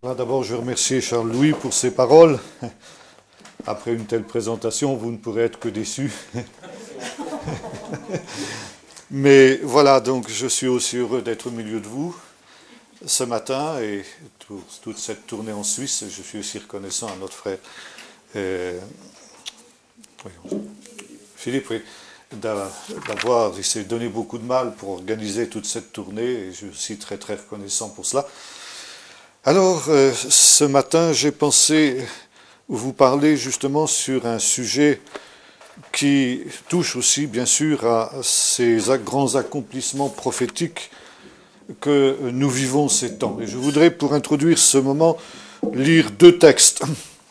D'abord, je veux remercier Charles-Louis pour ses paroles. Après une telle présentation, vous ne pourrez être que déçus. Mais voilà, donc je suis aussi heureux d'être au milieu de vous ce matin et pour toute cette tournée en Suisse. Je suis aussi reconnaissant à notre frère Philippe, oui, d'avoir, il s'est donné beaucoup de mal pour organiser toute cette tournée et je suis aussi très très reconnaissant pour cela. Alors, ce matin, j'ai pensé vous parler justement sur un sujet qui touche aussi, bien sûr, à ces grands accomplissements prophétiques que nous vivons ces temps. Et je voudrais, pour introduire ce moment, lire deux textes.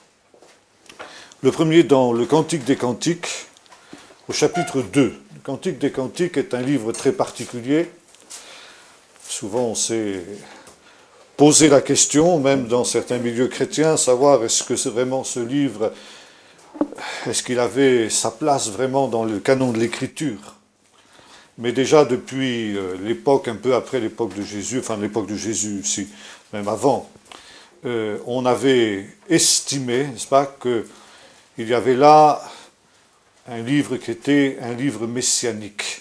Le premier dans le Cantique des Cantiques, au chapitre 2. Le Cantique des Cantiques est un livre très particulier. Souvent, on s'est posé la question, même dans certains milieux chrétiens, savoir est-ce que c'est vraiment ce livre, est-ce qu'il avait sa place vraiment dans le canon de l'Écriture. Mais déjà depuis l'époque, un peu après l'époque de Jésus, enfin l'époque de Jésus aussi, même avant, on avait estimé, n'est-ce pas, qu'il y avait là un livre qui était un livre messianique.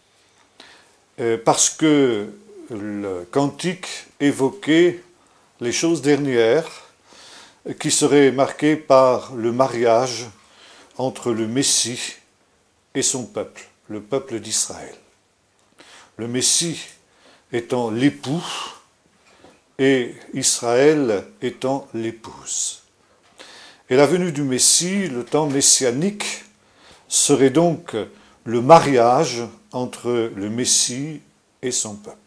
Parce que le cantique évoquait les choses dernières qui seraient marquées par le mariage entre le Messie et son peuple, le peuple d'Israël. Le Messie étant l'époux et Israël étant l'épouse. Et la venue du Messie, le temps messianique, serait donc le mariage entre le Messie et son peuple.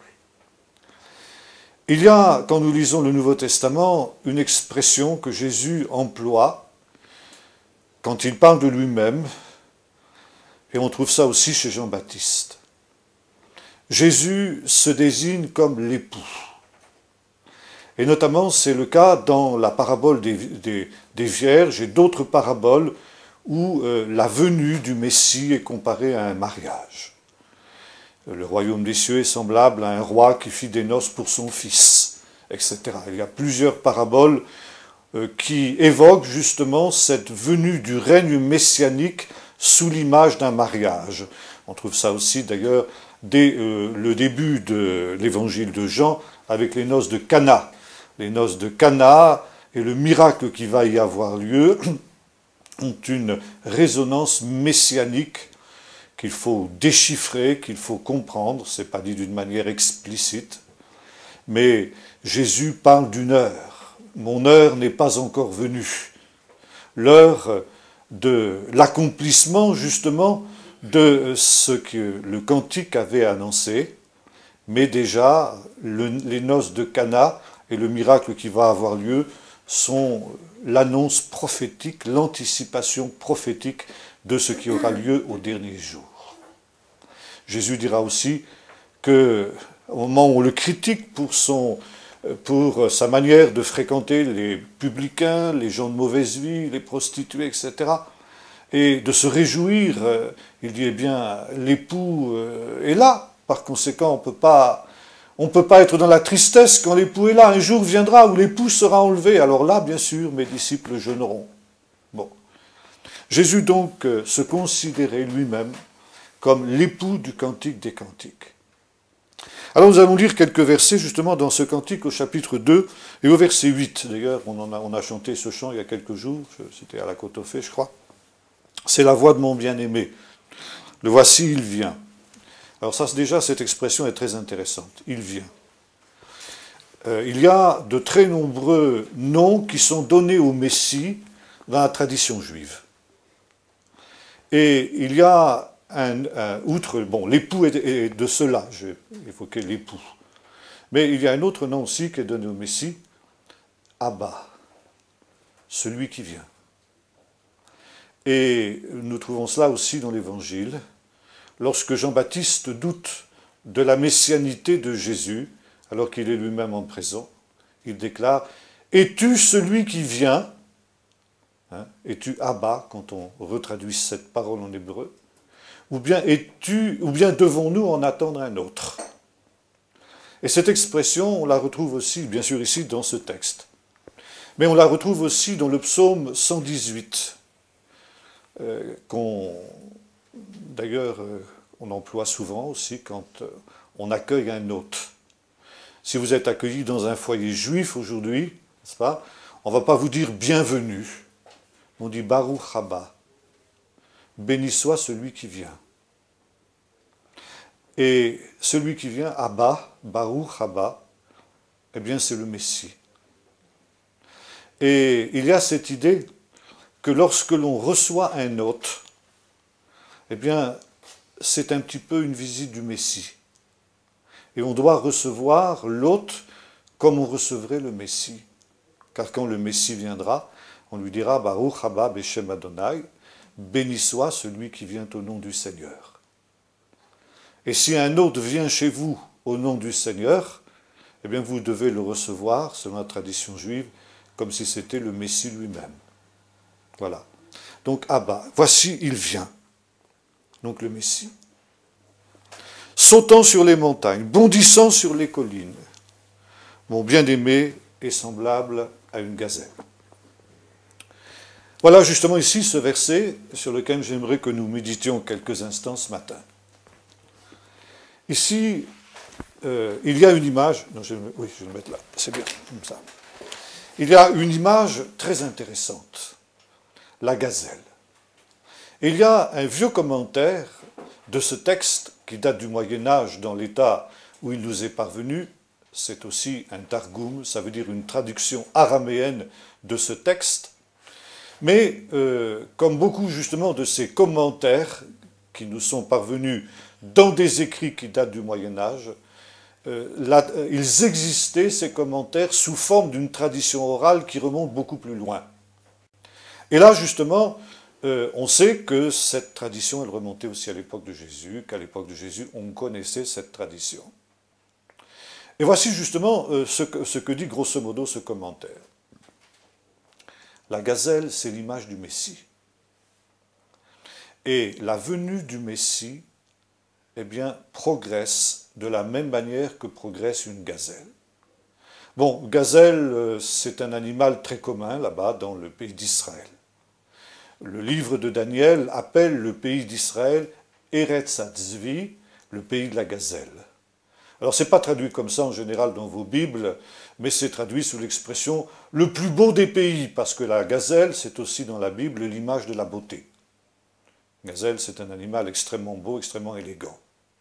Il y a, quand nous lisons le Nouveau Testament, une expression que Jésus emploie quand il parle de lui-même, et on trouve ça aussi chez Jean-Baptiste. Jésus se désigne comme l'époux. Et notamment, c'est le cas dans la parabole des vierges et d'autres paraboles où la venue du Messie est comparée à un mariage. Le royaume des cieux est semblable à un roi qui fit des noces pour son fils, etc. Il y a plusieurs paraboles qui évoquent justement cette venue du règne messianique sous l'image d'un mariage. On trouve ça aussi d'ailleurs dès le début de l'évangile de Jean avec les noces de Cana. Les noces de Cana et le miracle qui va y avoir lieu ont une résonance messianique qu'il faut déchiffrer, qu'il faut comprendre. Ce n'est pas dit d'une manière explicite. Mais Jésus parle d'une heure. Mon heure n'est pas encore venue. L'heure de l'accomplissement, justement, de ce que le cantique avait annoncé. Mais déjà, les noces de Cana et le miracle qui va avoir lieu sont l'annonce prophétique, l'anticipation prophétique de ce qui aura lieu au dernier jour. Jésus dira aussi que, au moment où on le critique pour sa manière de fréquenter les publicains, les gens de mauvaise vie, les prostituées, etc., et de se réjouir, il dit, eh bien, l'époux est là. Par conséquent, on ne peut pas être dans la tristesse quand l'époux est là. Un jour viendra où l'époux sera enlevé. Alors là, bien sûr, mes disciples jeûneront. Bon. Jésus donc se considérait lui-même comme l'époux du Cantique des Cantiques. Alors nous allons lire quelques versets justement dans ce cantique au chapitre 2 et au verset 8. D'ailleurs, on a chanté ce chant il y a quelques jours, c'était à la Côte-aux-Fées, je crois. C'est la voix de mon bien-aimé. Le voici, il vient. Alors ça, déjà, cette expression est très intéressante. Il vient. Il y a de très nombreux noms qui sont donnés au Messie dans la tradition juive. Et il y a outre, bon, l'époux est de cela, j'ai évoqué l'époux. Mais il y a un autre nom aussi qui est donné au Messie, Abba, celui qui vient. Et nous trouvons cela aussi dans l'Évangile, lorsque Jean-Baptiste doute de la messianité de Jésus, alors qu'il est lui-même en prison, il déclare « Es-tu celui qui vient ?» Es-tu Abba, quand on retraduit cette parole en hébreu, ou bien devons-nous en attendre un autre? Et cette expression, on la retrouve aussi, bien sûr, ici, dans ce texte. Mais on la retrouve aussi dans le psaume 118, d'ailleurs, on emploie souvent aussi quand on accueille un hôte. Si vous êtes accueilli dans un foyer juif aujourd'hui, n'est-ce pas, on ne va pas vous dire bienvenue. On dit Baruch haba. Béni soit celui qui vient. Et celui qui vient, Abba, Baruch haba, eh bien c'est le Messie. Et il y a cette idée que lorsque l'on reçoit un hôte, eh bien c'est un petit peu une visite du Messie. Et on doit recevoir l'hôte comme on recevrait le Messie. Car quand le Messie viendra, on lui dira Baruch haba beshem Adonai, béni soit celui qui vient au nom du Seigneur. Et si un hôte vient chez vous au nom du Seigneur, eh bien vous devez le recevoir, selon la tradition juive, comme si c'était le Messie lui-même. Voilà. Donc Abba, voici, il vient. Donc le Messie. Sautant sur les montagnes, bondissant sur les collines, mon bien-aimé est semblable à une gazelle. Voilà justement ici ce verset sur lequel j'aimerais que nous méditions quelques instants ce matin. Ici, il y a une image, non, oui, je vais le mettre là, c'est bien, comme ça. Il y a une image très intéressante, la gazelle. Et il y a un vieux commentaire de ce texte qui date du Moyen-Âge dans l'état où il nous est parvenu. C'est aussi un targum, ça veut dire une traduction araméenne de ce texte. Mais comme beaucoup justement de ces commentaires qui nous sont parvenus dans des écrits qui datent du Moyen-Âge, ils existaient, ces commentaires, sous forme d'une tradition orale qui remonte beaucoup plus loin. Et là, justement, on sait que cette tradition, elle remontait aussi à l'époque de Jésus, qu'à l'époque de Jésus, on connaissait cette tradition. Et voici justement ce que dit grosso modo ce commentaire. La gazelle, c'est l'image du Messie. Et la venue du Messie, eh bien, progresse de la même manière que progresse une gazelle. Bon, gazelle, c'est un animal très commun là-bas dans le pays d'Israël. Le livre de Daniel appelle le pays d'Israël Eretz Hatzvi, le pays de la gazelle. Alors, ce n'est pas traduit comme ça en général dans vos Bibles, mais c'est traduit sous l'expression « le plus beau des pays », parce que la gazelle, c'est aussi dans la Bible l'image de la beauté. Gazelle, c'est un animal extrêmement beau, extrêmement élégant.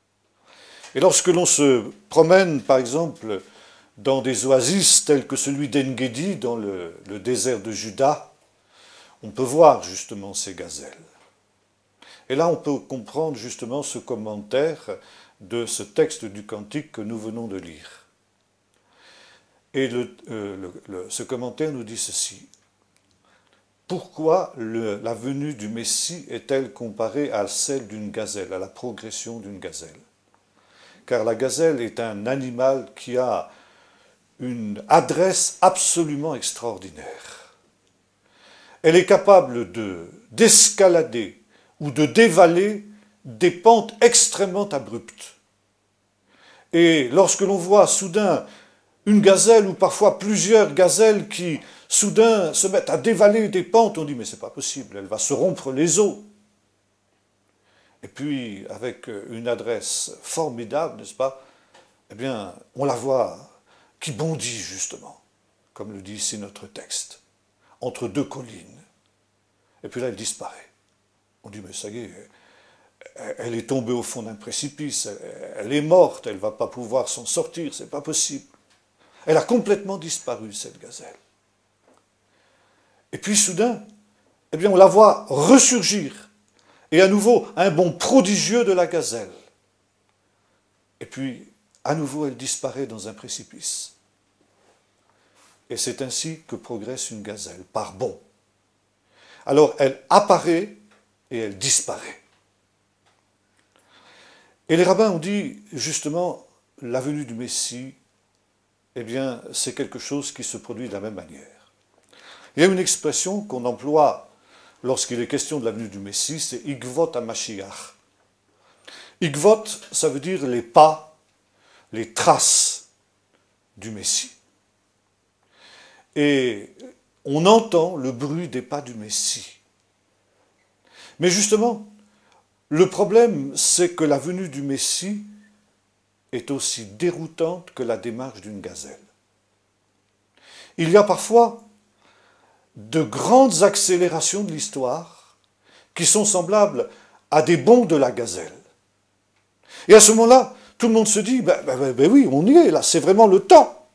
Et lorsque l'on se promène, par exemple, dans des oasis tels que celui d'En-Gedi, dans le désert de Juda, on peut voir justement ces gazelles. Et là, on peut comprendre justement ce commentaire de ce texte du Cantique que nous venons de lire. Et ce commentaire nous dit ceci. Pourquoi la venue du Messie est-elle comparée à celle d'une gazelle, à la progression d'une gazelle? Car la gazelle est un animal qui a une adresse absolument extraordinaire. Elle est capable d'escalader ou de dévaler des pentes extrêmement abruptes. Et lorsque l'on voit soudain une gazelle ou parfois plusieurs gazelles qui soudain se mettent à dévaler des pentes, on dit mais c'est pas possible, elle va se rompre les os. Et puis avec une adresse formidable, n'est-ce pas, eh bien on la voit qui bondit justement, comme le dit ici notre texte, entre deux collines. Et puis là elle disparaît. On dit mais ça y est, elle est tombée au fond d'un précipice, elle est morte, elle ne va pas pouvoir s'en sortir, c'est pas possible. Elle a complètement disparu, cette gazelle. Et puis soudain, eh bien, on la voit ressurgir. Et à nouveau, un bond prodigieux de la gazelle. Et puis, à nouveau, elle disparaît dans un précipice. Et c'est ainsi que progresse une gazelle, par bond. Alors, elle apparaît et elle disparaît. Et les rabbins ont dit, justement, la venue du Messie, eh bien, c'est quelque chose qui se produit de la même manière. Il y a une expression qu'on emploie lorsqu'il est question de la venue du Messie, c'est « Igvot HaMashiach ». Igvot, ça veut dire les pas, les traces du Messie. Et on entend le bruit des pas du Messie. Mais justement, le problème, c'est que la venue du Messie est aussi déroutante que la démarche d'une gazelle. Il y a parfois de grandes accélérations de l'histoire qui sont semblables à des bonds de la gazelle. Et à ce moment-là, tout le monde se dit, ben oui, on y est, là, c'est vraiment le temps.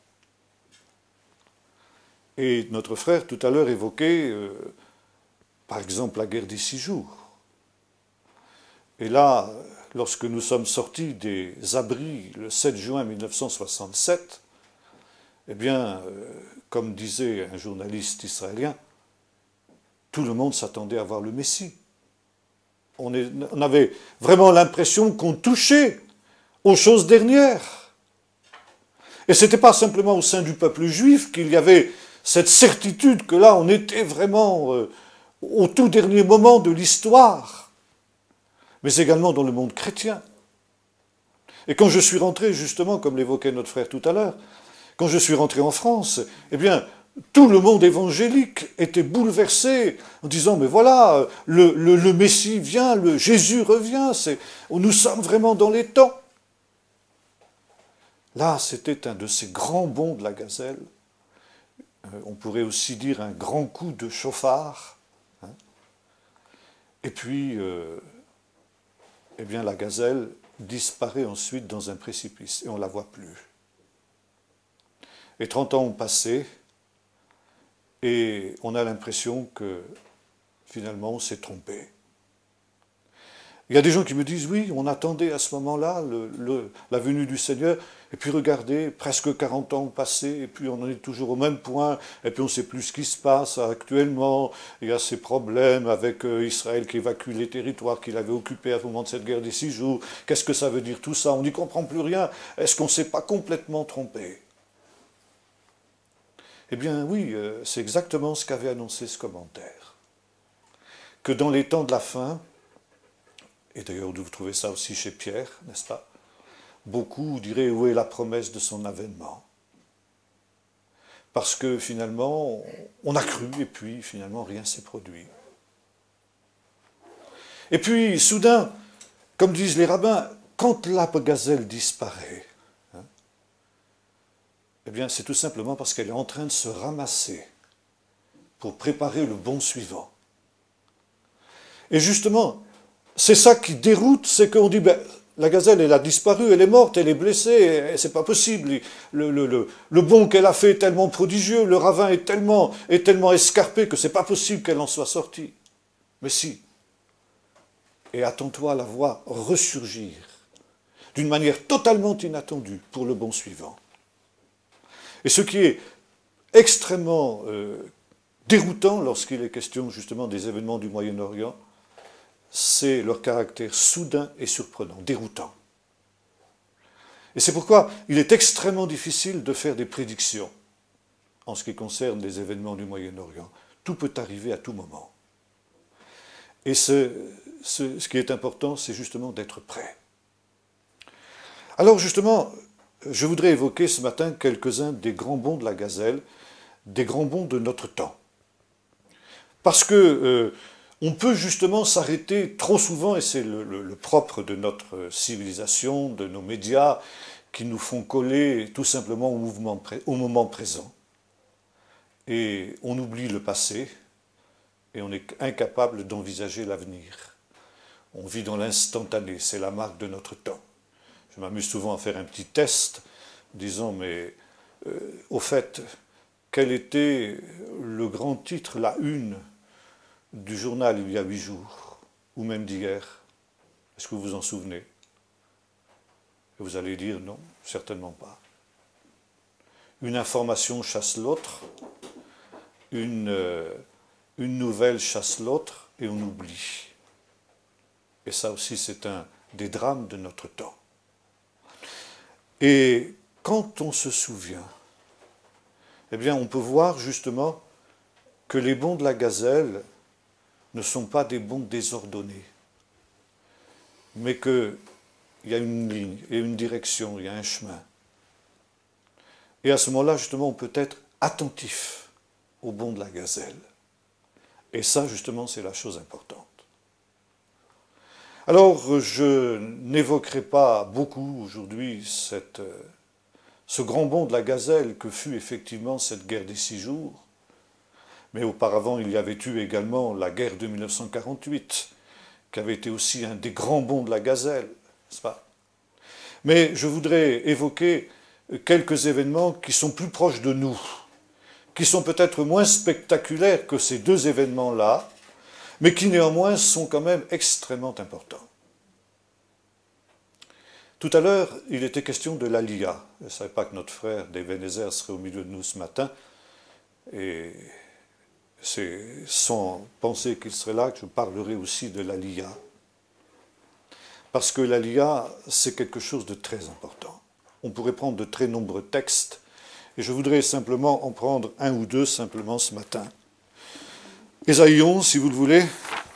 Et notre frère, tout à l'heure, évoquait, par exemple, la guerre des 6 jours. Et là, lorsque nous sommes sortis des abris le 7 juin 1967, eh bien, comme disait un journaliste israélien, tout le monde s'attendait à voir le Messie. On avait vraiment l'impression qu'on touchait aux choses dernières. Et ce n'était pas simplement au sein du peuple juif qu'il y avait cette certitude que là, on était vraiment au tout dernier moment de l'histoire, mais également dans le monde chrétien. Et quand je suis rentré, justement, comme l'évoquait notre frère tout à l'heure, quand je suis rentré en France, eh bien, tout le monde évangélique était bouleversé en disant, mais voilà, le Messie vient, Jésus revient, nous sommes vraiment dans les temps. Là, c'était un de ces grands bonds de la gazelle. On pourrait aussi dire un grand coup de chauffard. Hein. Et puis, eh bien, la gazelle disparaît ensuite dans un précipice et on ne la voit plus. Et 30 ans ont passé et on a l'impression que finalement on s'est trompé. Il y a des gens qui me disent, oui, on attendait à ce moment-là la venue du Seigneur, et puis regardez, presque 40 ans ont passé, et puis on en est toujours au même point, et puis on ne sait plus ce qui se passe actuellement, il y a ces problèmes avec Israël qui évacue les territoires qu'il avait occupés à ce moment de cette guerre des 6 jours, qu'est-ce que ça veut dire tout ça, on n'y comprend plus rien, est-ce qu'on ne s'est pas complètement trompé? Eh bien oui, c'est exactement ce qu'avait annoncé ce commentaire, que dans les temps de la fin, et d'ailleurs vous trouvez ça aussi chez Pierre, n'est-ce pas? Beaucoup diraient où est la promesse de son avènement. Parce que finalement, on a cru et puis finalement rien s'est produit. Et puis soudain, comme disent les rabbins, quand la gazelle disparaît, hein, eh bien c'est tout simplement parce qu'elle est en train de se ramasser pour préparer le bond suivant. Et justement, c'est ça qui déroute, c'est qu'on dit, ben, la gazelle, elle a disparu, elle est morte, elle est blessée, c'est pas possible. Le bond qu'elle a fait est tellement prodigieux, le ravin est tellement escarpé que c'est pas possible qu'elle en soit sortie. Mais si. Et attends-toi à la voir ressurgir d'une manière totalement inattendue pour le bond suivant. Et ce qui est extrêmement déroutant lorsqu'il est question justement des événements du Moyen-Orient, c'est leur caractère soudain et surprenant, déroutant. Et c'est pourquoi il est extrêmement difficile de faire des prédictions en ce qui concerne les événements du Moyen-Orient. Tout peut arriver à tout moment. Et ce qui est important, c'est justement d'être prêt. Alors justement, je voudrais évoquer ce matin quelques-uns des grands bonds de la gazelle, des grands bonds de notre temps. Parce que on peut justement s'arrêter trop souvent, et c'est le propre de notre civilisation, de nos médias, qui nous font coller tout simplement au moment présent. Et on oublie le passé, et on est incapable d'envisager l'avenir. On vit dans l'instantané, c'est la marque de notre temps. Je m'amuse souvent à faire un petit test, disant, mais au fait, quel était le grand titre, la une du journal il y a 8 jours, ou même d'hier? Est-ce que vous vous en souvenez? Et vous allez dire non, certainement pas. Une information chasse l'autre, une nouvelle chasse l'autre, et on oublie. Et ça aussi, c'est un des drames de notre temps. Et quand on se souvient, eh bien, on peut voir justement que les bonds de la gazelle ne sont pas des bonds désordonnés, mais qu'il y a une ligne, il y a une direction, il y a un chemin. Et à ce moment-là, justement, on peut être attentif au bond de la gazelle. Et ça, justement, c'est la chose importante. Alors, je n'évoquerai pas beaucoup aujourd'hui ce grand bond de la gazelle que fut effectivement cette guerre des 6 jours. Mais auparavant, il y avait eu également la guerre de 1948, qui avait été aussi un des grands bonds de la gazelle, n'est-ce pas? Mais je voudrais évoquer quelques événements qui sont plus proches de nous, qui sont peut-être moins spectaculaires que ces deux événements-là, mais qui néanmoins sont quand même extrêmement importants. Tout à l'heure, il était question de l'Aliyah. Je ne savais pas que notre frère d'Ebenezer serait au milieu de nous ce matin, et c'est sans penser qu'il serait là que je parlerai aussi de l'Aliyah. Parce que l'Aliyah, c'est quelque chose de très important. On pourrait prendre de très nombreux textes, et je voudrais simplement en prendre un ou deux simplement ce matin. Ésaïe 11, si vous le voulez,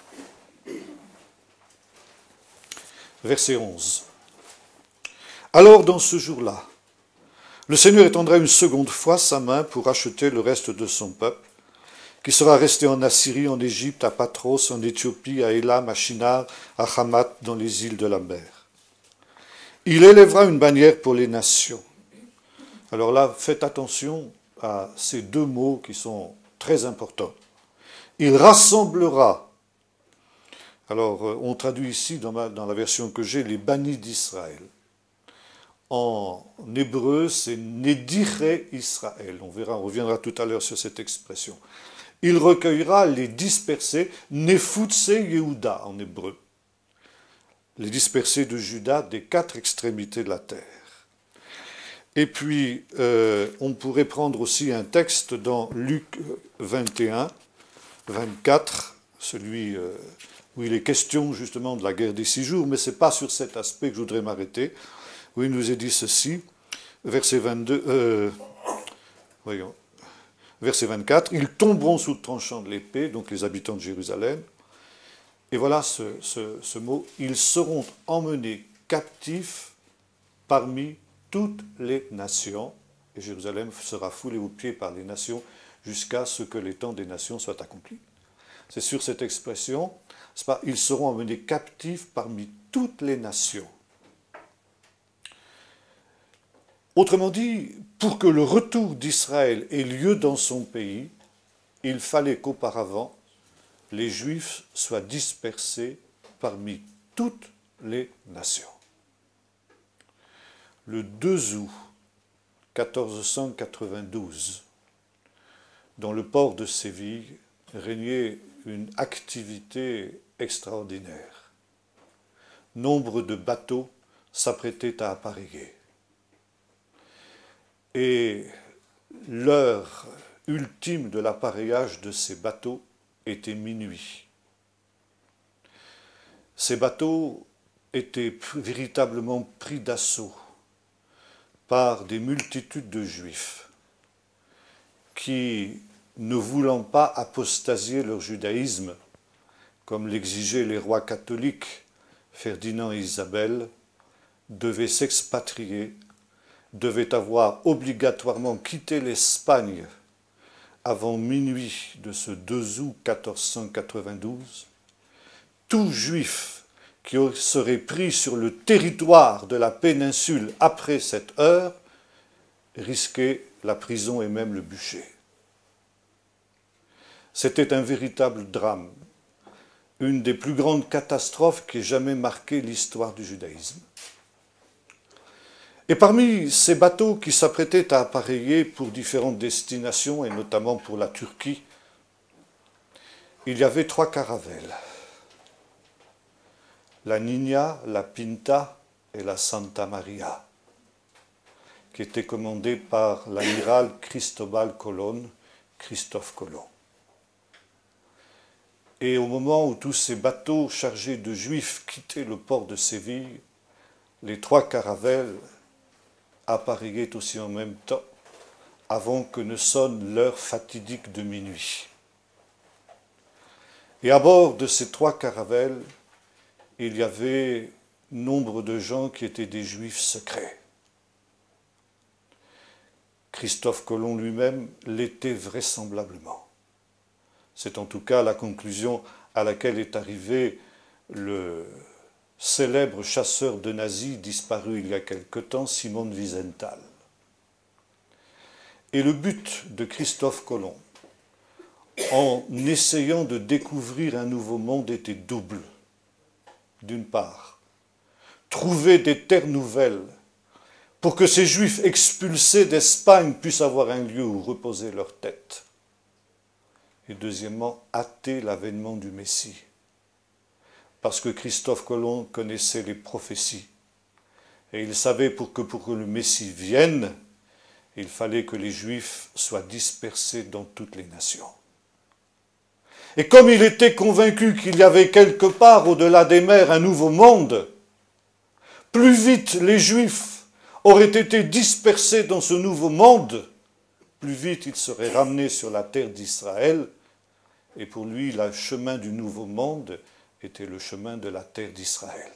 verset 11. Alors, dans ce jour-là, le Seigneur étendra une seconde fois sa main pour racheter le reste de son peuple, qui sera resté en Assyrie, en Égypte, à Patros, en Éthiopie, à Élam, à Shinar, à Hamath, dans les îles de la mer. Il élèvera une bannière pour les nations. Alors là, faites attention à ces deux mots qui sont très importants. Il rassemblera. Alors, on traduit ici, dans la version que j'ai, les bannis d'Israël. En hébreu, c'est Nediré Israël. On reviendra tout à l'heure sur cette expression. Il recueillera les dispersés, Nefutse Yehuda en hébreu. Les dispersés de Juda des 4 extrémités de la terre. Et puis, on pourrait prendre aussi un texte dans Luc 21, 24, celui où il est question justement de la guerre des 6 jours, mais ce n'est pas sur cet aspect que je voudrais m'arrêter, où il nous est dit ceci, verset 22, voyons, verset 24, « Ils tomberont sous le tranchant de l'épée, donc les habitants de Jérusalem. » Et voilà ce mot, « Ils seront emmenés captifs parmi toutes les nations. » Et Jérusalem sera foulée aux pieds par les nations jusqu'à ce que les temps des nations soient accomplis. C'est sur cette expression, c'est pas, ils seront emmenés captifs parmi toutes les nations. Autrement dit, pour que le retour d'Israël ait lieu dans son pays, il fallait qu'auparavant, les Juifs soient dispersés parmi toutes les nations. Le 2 août 1492, dans le port de Séville, régnait une activité extraordinaire. Nombre de bateaux s'apprêtaient à appareiller. Et l'heure ultime de l'appareillage de ces bateaux était minuit. Ces bateaux étaient véritablement pris d'assaut par des multitudes de Juifs qui, ne voulant pas apostasier leur judaïsme, comme l'exigeaient les rois catholiques Ferdinand et Isabelle, devaient s'expatrier, devaient avoir obligatoirement quitté l'Espagne avant minuit de ce 2 août 1492. Tout juif qui serait pris sur le territoire de la péninsule après cette heure risquait la prison et même le bûcher. C'était un véritable drame, une des plus grandes catastrophes qui ait jamais marqué l'histoire du judaïsme. Et parmi ces bateaux qui s'apprêtaient à appareiller pour différentes destinations, et notamment pour la Turquie, il y avait 3 caravelles. La Niña, la Pinta et la Santa Maria, qui étaient commandées par l'amiral Cristobal Colón, Christophe Colomb. Et au moment où tous ces bateaux chargés de Juifs quittaient le port de Séville, les 3 caravelles appareillaient aussi en même temps, avant que ne sonne l'heure fatidique de minuit. Et à bord de ces 3 caravelles, il y avait nombre de gens qui étaient des Juifs secrets. Christophe Colomb lui-même l'était vraisemblablement. C'est en tout cas la conclusion à laquelle est arrivé le célèbre chasseur de nazis disparu il y a quelque temps, Simon Wiesenthal. Et le but de Christophe Colomb, en essayant de découvrir un nouveau monde, était double. D'une part, trouver des terres nouvelles pour que ces Juifs expulsés d'Espagne puissent avoir un lieu où reposer leur tête. Et deuxièmement, hâter l'avènement du Messie. Parce que Christophe Colomb connaissait les prophéties. Et il savait pour que le Messie vienne, il fallait que les Juifs soient dispersés dans toutes les nations. Et comme il était convaincu qu'il y avait quelque part au-delà des mers un nouveau monde, plus vite les Juifs auraient été dispersés dans ce nouveau monde, plus vite ils seraient ramenés sur la terre d'Israël. Et pour lui, le chemin du nouveau monde était le chemin de la terre d'Israël.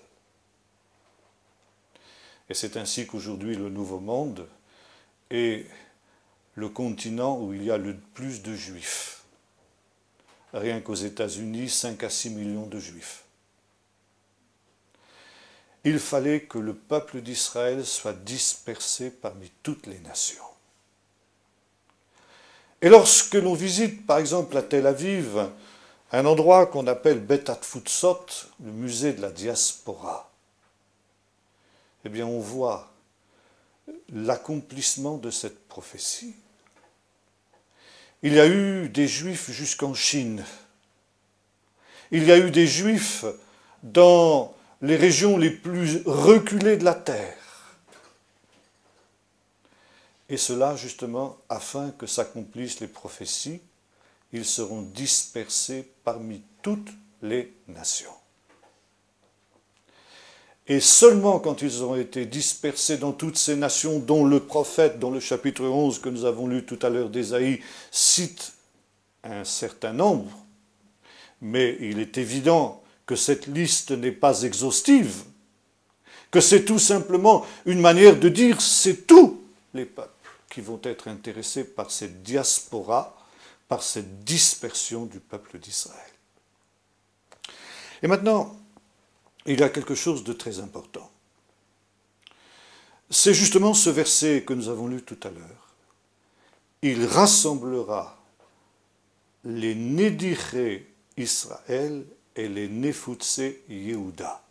Et c'est ainsi qu'aujourd'hui le nouveau monde est le continent où il y a le plus de Juifs. Rien qu'aux États-Unis, 5 à 6 millions de Juifs. Il fallait que le peuple d'Israël soit dispersé parmi toutes les nations. Et lorsque l'on visite, par exemple, à Tel Aviv, un endroit qu'on appelle Bet Atfutsot, le musée de la diaspora, eh bien on voit l'accomplissement de cette prophétie. Il y a eu des Juifs jusqu'en Chine. Il y a eu des Juifs dans les régions les plus reculées de la terre. Et cela, justement, afin que s'accomplissent les prophéties, ils seront dispersés parmi toutes les nations. Et seulement quand ils auront été dispersés dans toutes ces nations, dont le prophète, dans le chapitre 11 que nous avons lu tout à l'heure d'Ésaïe, cite un certain nombre, mais il est évident que cette liste n'est pas exhaustive, que c'est tout simplement une manière de dire c'est tous les peuples qui vont être intéressés par cette diaspora, par cette dispersion du peuple d'Israël. Et maintenant, il y a quelque chose de très important. C'est justement ce verset que nous avons lu tout à l'heure. Il rassemblera les Nédiché Israël et les Néfoutsé Yehuda.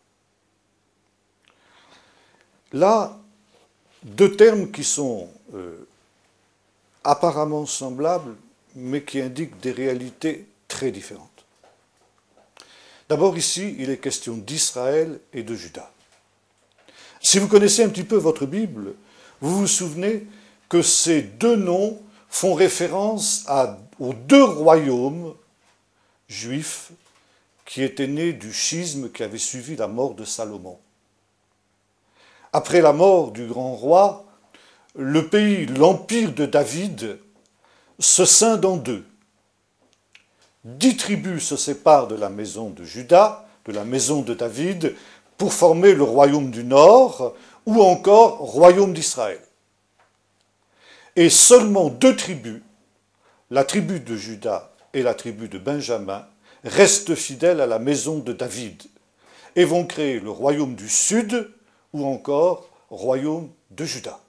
Là, deux termes qui sont apparemment semblables, mais qui indiquent des réalités très différentes. D'abord, ici, il est question d'Israël et de Juda. Si vous connaissez un petit peu votre Bible, vous vous souvenez que ces deux noms font référence aux deux royaumes juifs qui étaient nés du schisme qui avait suivi la mort de Salomon. Après la mort du grand roi, le pays, l'empire de David, se scinde en deux. 10 tribus se séparent de la maison de Juda, de la maison de David, pour former le royaume du Nord, ou encore royaume d'Israël. Et seulement 2 tribus, la tribu de Juda et la tribu de Benjamin, restent fidèles à la maison de David, et vont créer le royaume du Sud, ou encore royaume de Juda.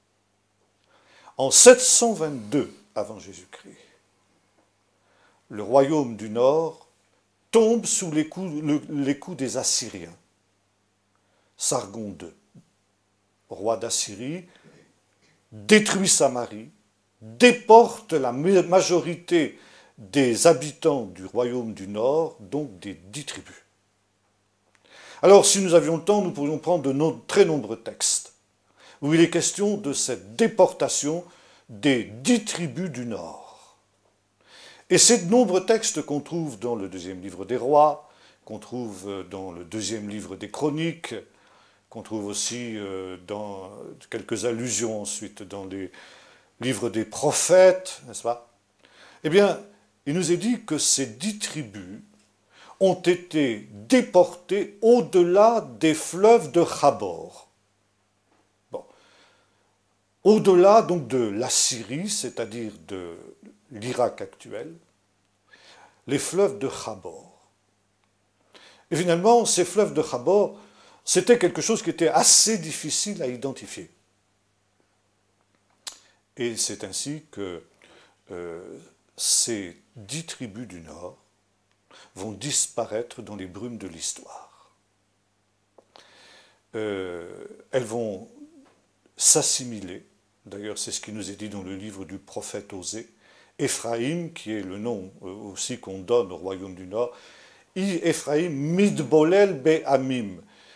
En 722 avant Jésus-Christ, le royaume du Nord tombe sous les coups des Assyriens. Sargon II, roi d'Assyrie, détruit Samarie, déporte la majorité des habitants du royaume du Nord, donc des 10 tribus. Alors, si nous avions le temps, nous pourrions prendre de très nombreux textes où il est question de cette déportation des 10 tribus du Nord. Et ces nombreux textes qu'on trouve dans le deuxième livre des Rois, qu'on trouve dans le deuxième livre des Chroniques, qu'on trouve aussi dans quelques allusions ensuite dans les livres des prophètes, n'est-ce pas? Eh bien, il nous est dit que ces 10 tribus ont été déportés au-delà des fleuves de Chabor. Bon. au-delà donc de la Syrie, c'est-à-dire de l'Irak actuel, les fleuves de Khabor. Et finalement, ces fleuves de Khabor, c'était quelque chose qui était assez difficile à identifier. Et c'est ainsi que ces 10 tribus du Nord vont disparaître dans les brumes de l'histoire. Elles vont s'assimiler, d'ailleurs c'est ce qui nous est dit dans le livre du prophète Osée, Éphraïm, qui est le nom aussi qu'on donne au royaume du Nord, Éphraïm midbolel be'amim.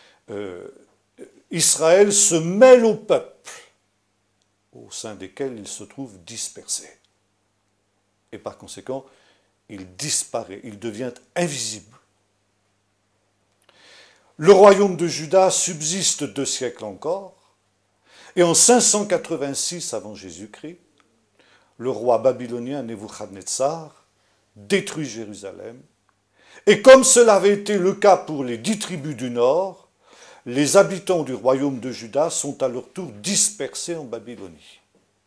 Israël se mêle au peuple, au sein desquels il se trouve dispersé. Et par conséquent, il disparaît, il devient invisible. Le royaume de Juda subsiste 2 siècles encore, et en 586 avant Jésus-Christ, le roi babylonien Nebuchadnezzar détruit Jérusalem, et comme cela avait été le cas pour les 10 tribus du Nord, les habitants du royaume de Juda sont à leur tour dispersés en Babylonie.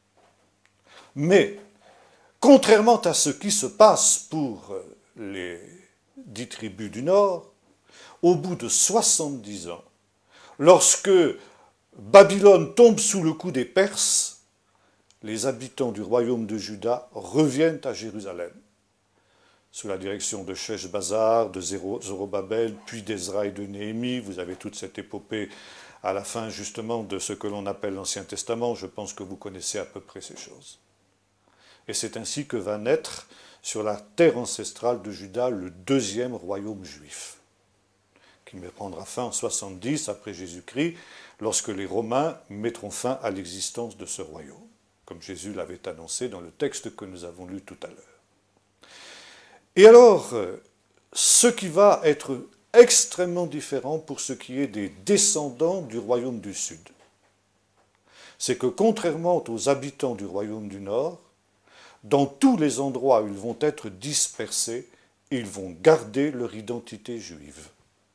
Mais, contrairement à ce qui se passe pour les 10 tribus du Nord, au bout de 70 ans, lorsque Babylone tombe sous le coup des Perses, les habitants du royaume de Juda reviennent à Jérusalem, sous la direction de Sheshbazzar, de Zorobabel, puis d'Ezra et de Néhémie. Vous avez toute cette épopée à la fin justement de ce que l'on appelle l'Ancien Testament. Je pense que vous connaissez à peu près ces choses. Et c'est ainsi que va naître sur la terre ancestrale de Juda le 2e royaume juif, qui prendra fin en 70 après Jésus-Christ, lorsque les Romains mettront fin à l'existence de ce royaume, comme Jésus l'avait annoncé dans le texte que nous avons lu tout à l'heure. Et alors, ce qui va être extrêmement différent pour ce qui est des descendants du royaume du Sud, c'est que contrairement aux habitants du royaume du Nord, dans tous les endroits où ils vont être dispersés, ils vont garder leur identité juive.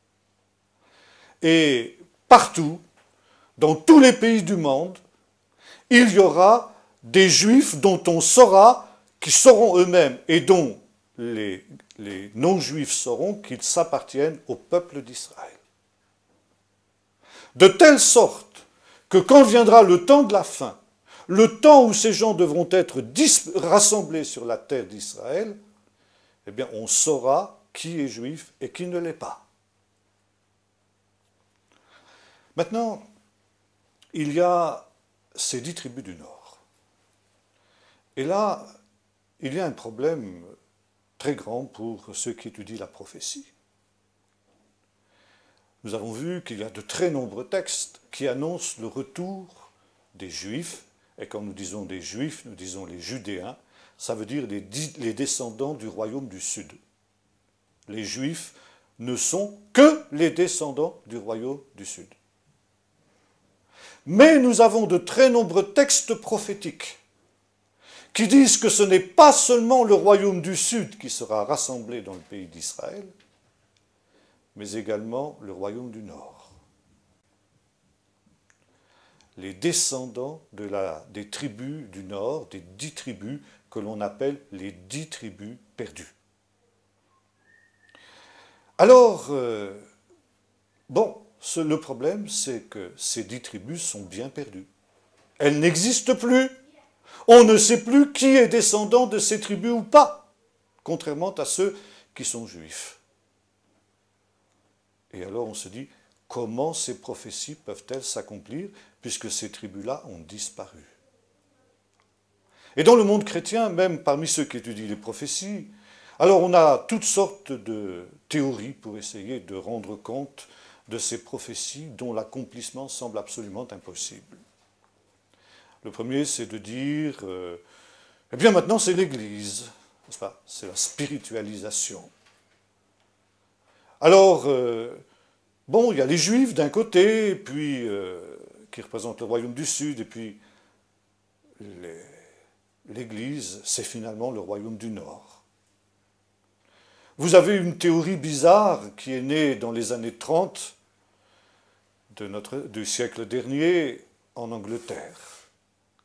Et partout, dans tous les pays du monde, il y aura des Juifs dont on saura, qui sauront eux-mêmes et dont les non-juifs sauront qu'ils s'appartiennent au peuple d'Israël. De telle sorte que quand viendra le temps de la fin, le temps où ces gens devront être rassemblés sur la terre d'Israël, eh bien on saura qui est juif et qui ne l'est pas. Maintenant, il y a ces 10 tribus du Nord. Et là, il y a un problème très grand pour ceux qui étudient la prophétie. Nous avons vu qu'il y a de très nombreux textes qui annoncent le retour des Juifs, et quand nous disons des Juifs, nous disons les Judéens, ça veut dire les descendants du royaume du Sud. Les Juifs ne sont que les descendants du royaume du Sud. Mais nous avons de très nombreux textes prophétiques qui disent que ce n'est pas seulement le royaume du Sud qui sera rassemblé dans le pays d'Israël, mais également le royaume du Nord. Les descendants des tribus du Nord, des 10 tribus que l'on appelle les 10 tribus perdues. Alors, le problème, c'est que ces 10 tribus sont bien perdues. Elles n'existent plus. On ne sait plus qui est descendant de ces tribus ou pas, contrairement à ceux qui sont juifs. Et alors on se dit, comment ces prophéties peuvent-elles s'accomplir puisque ces tribus-là ont disparu? Et dans le monde chrétien, même parmi ceux qui étudient les prophéties, alors on a toutes sortes de théories pour essayer de rendre compte de ces prophéties dont l'accomplissement semble absolument impossible. Le premier, c'est de dire, eh bien maintenant c'est l'Église, n'est-ce pas? C'est la spiritualisation. Alors, il y a les Juifs d'un côté, et puis, qui représentent le royaume du Sud, et puis l'Église, c'est finalement le royaume du Nord. Vous avez une théorie bizarre qui est née dans les années 30 du siècle dernier en Angleterre.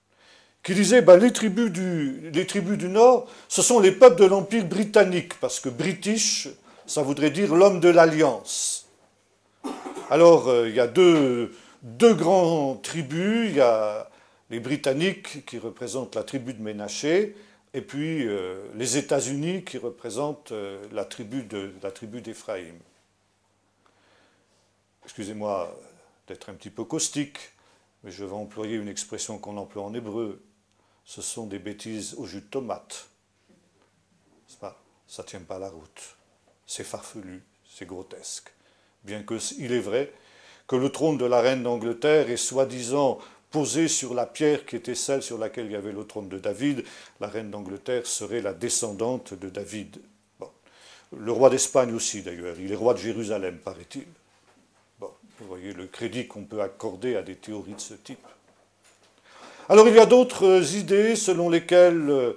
qui disait les tribus du Nord, ce sont les peuples de l'Empire britannique, parce que British, ça voudrait dire l'homme de l'Alliance. Alors, il y a deux grandes tribus, il y a les Britanniques qui représentent la tribu de Ménaché, et puis les États-Unis qui représentent la tribu d'Éphraïm. Excusez-moi d'être un petit peu caustique, mais je vais employer une expression qu'on emploie en hébreu. Ce sont des bêtises au jus de tomate. Ça ne tient pas la route. C'est farfelu, c'est grotesque. Bien qu'il est vrai que le trône de la reine d'Angleterre est soi-disant posé sur la pierre qui était celle sur laquelle il y avait le trône de David, la reine d'Angleterre serait la descendante de David. Bon. Le roi d'Espagne aussi, d'ailleurs. Il est roi de Jérusalem, paraît-il. Bon. Vous voyez le crédit qu'on peut accorder à des théories de ce type. Alors il y a d'autres idées selon lesquelles,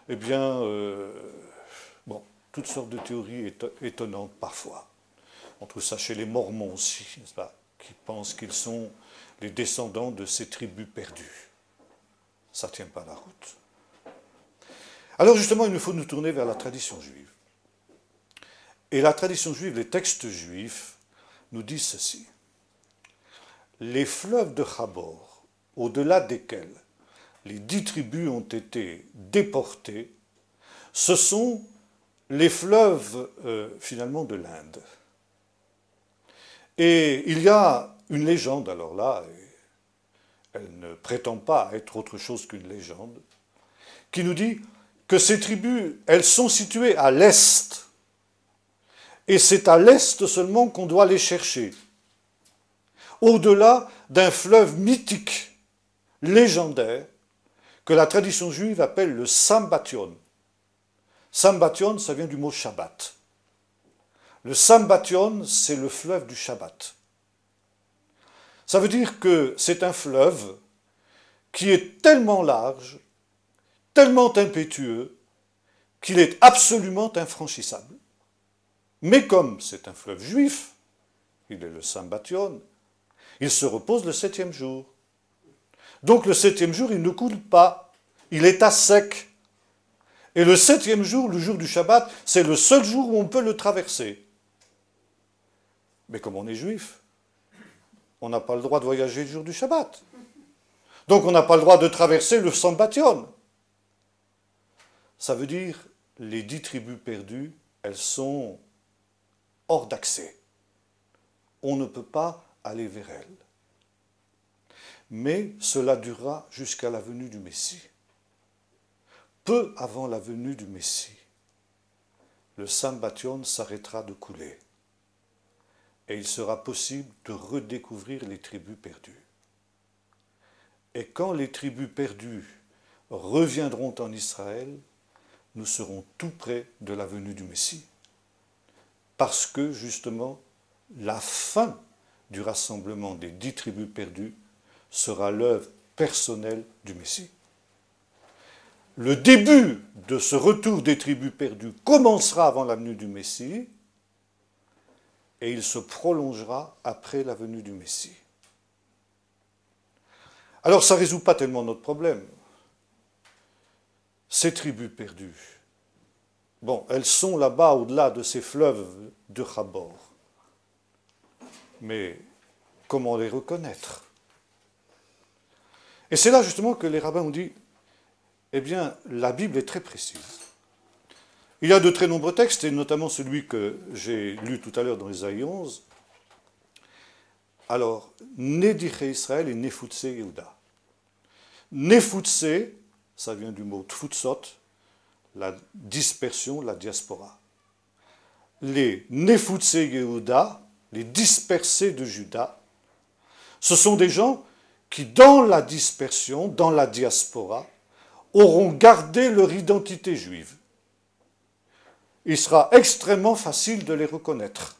toutes sortes de théories étonnantes parfois. On trouve ça chez les Mormons aussi, n'est-ce pas, qui pensent qu'ils sont les descendants de ces tribus perdues. Ça ne tient pas la route. Alors justement, il nous faut nous tourner vers la tradition juive. Et la tradition juive, les textes juifs, nous disent ceci. Les fleuves de Chabor, au-delà desquels les 10 tribus ont été déportées, ce sont les fleuves, finalement, de l'Inde. Et il y a une légende, alors là, elle ne prétend pas être autre chose qu'une légende, qui nous dit que ces tribus, elles sont situées à l'est. Et c'est à l'est seulement qu'on doit les chercher. Au-delà d'un fleuve mythique, légendaire, que la tradition juive appelle le Sambation. Sambation, ça vient du mot Shabbat. Le Sambation, c'est le fleuve du Shabbat. Ça veut dire que c'est un fleuve qui est tellement large, tellement impétueux, qu'il est absolument infranchissable. Mais comme c'est un fleuve juif, il est le Sambation, il se repose le 7e jour. Donc le 7e jour, il ne coule pas, il est à sec. Et le 7e jour, le jour du Shabbat, c'est le seul jour où on peut le traverser. Mais comme on est juif, on n'a pas le droit de voyager le jour du Shabbat. Donc on n'a pas le droit de traverser le Sambation. Ça veut dire, les 10 tribus perdues, elles sont hors d'accès. On ne peut pas aller vers elles. Mais cela durera jusqu'à la venue du Messie. Peu avant la venue du Messie, le Sambation s'arrêtera de couler. Et il sera possible de redécouvrir les tribus perdues. Et quand les tribus perdues reviendront en Israël, nous serons tout près de la venue du Messie. Parce que, justement, la fin du rassemblement des 10 tribus perdues sera l'œuvre personnelle du Messie. Le début de ce retour des tribus perdues commencera avant la venue du Messie et il se prolongera après la venue du Messie. Alors ça ne résout pas tellement notre problème. Ces tribus perdues, bon, elles sont là-bas au-delà de ces fleuves de Chabor. Mais comment les reconnaître? Et c'est là justement que les rabbins ont dit, eh bien, la Bible est très précise. Il y a de très nombreux textes, et notamment celui que j'ai lu tout à l'heure dans Ésaïe 11. Alors, Nédiché Israël et Néfoutse Yehuda. Néfoutse, ça vient du mot tfutsot, la dispersion, la diaspora. Les Néfoutse Yehuda, les dispersés de Juda, ce sont des gens qui, dans la dispersion, dans la diaspora, auront gardé leur identité juive. Il sera extrêmement facile de les reconnaître.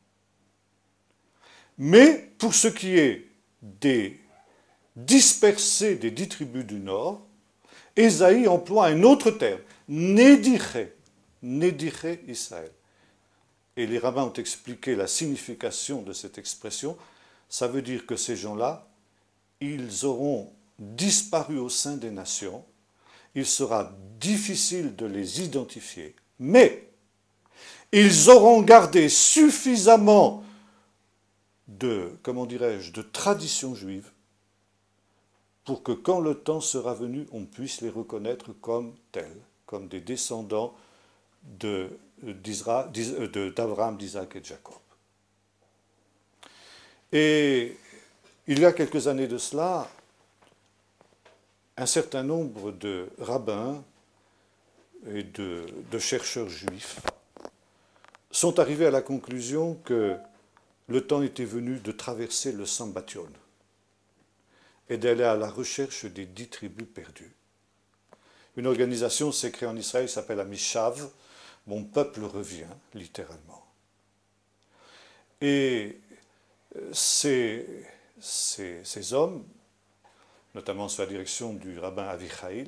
Mais pour ce qui est des dispersés des 10 tribus du Nord, Ésaïe emploie un autre terme, Nédiché, Nédiché Israël. Et les rabbins ont expliqué la signification de cette expression. Ça veut dire que ces gens-là, ils auront disparus au sein des nations, il sera difficile de les identifier, mais ils auront gardé suffisamment de, comment dirais-je, de tradition juive pour que quand le temps sera venu, on puisse les reconnaître comme tels, comme des descendants d'Abraham, d'Isaac et de Jacob. Et il y a quelques années de cela, un certain nombre de rabbins et de chercheurs juifs sont arrivés à la conclusion que le temps était venu de traverser le Sambatyon et d'aller à la recherche des 10 tribus perdues. Une organisation s'est créée en Israël qui s'appelle Amishav, mon peuple revient, littéralement. Et ces hommes, notamment sous la direction du rabbin Avichail,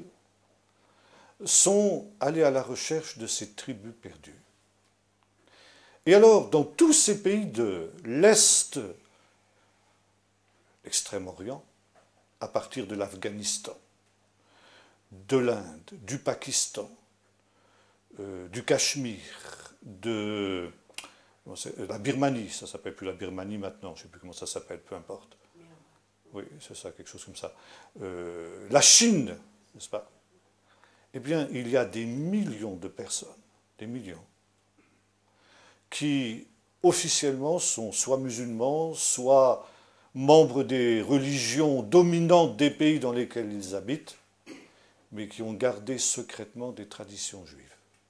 sont allés à la recherche de ces tribus perdues. Et alors, dans tous ces pays de l'Est, l'Extrême-Orient, à partir de l'Afghanistan, de l'Inde, du Pakistan, du Cachemire, de la Birmanie, ça ne s'appelle plus la Birmanie maintenant, je ne sais plus comment ça s'appelle, peu importe. Oui, c'est ça, quelque chose comme ça. La Chine, n'est-ce pas? Eh bien, il y a des millions de personnes, des millions, qui officiellement sont soit musulmans, soit membres des religions dominantes des pays dans lesquels ils habitent, mais qui ont gardé secrètement des traditions juives.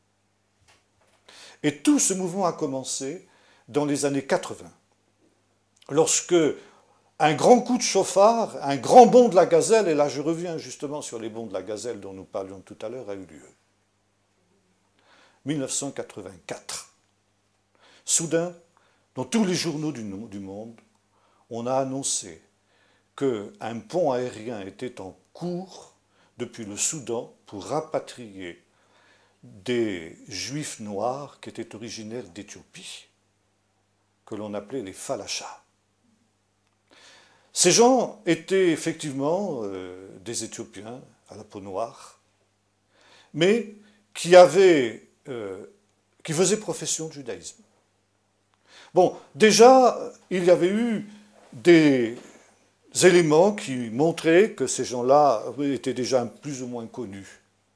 Et tout ce mouvement a commencé dans les années 80, lorsque un grand coup de chauffard, un grand bond de la gazelle, et là je reviens justement sur les bonds de la gazelle dont nous parlions tout à l'heure, a eu lieu. 1984. Soudain, dans tous les journaux du monde, on a annoncé qu'un pont aérien était en cours depuis le Soudan pour rapatrier des juifs noirs qui étaient originaires d'Éthiopie, que l'on appelait les Falachas. Ces gens étaient effectivement des Éthiopiens à la peau noire, mais qui faisaient profession de judaïsme. Bon, déjà, il y avait eu des éléments qui montraient que ces gens-là étaient déjà plus ou moins connus.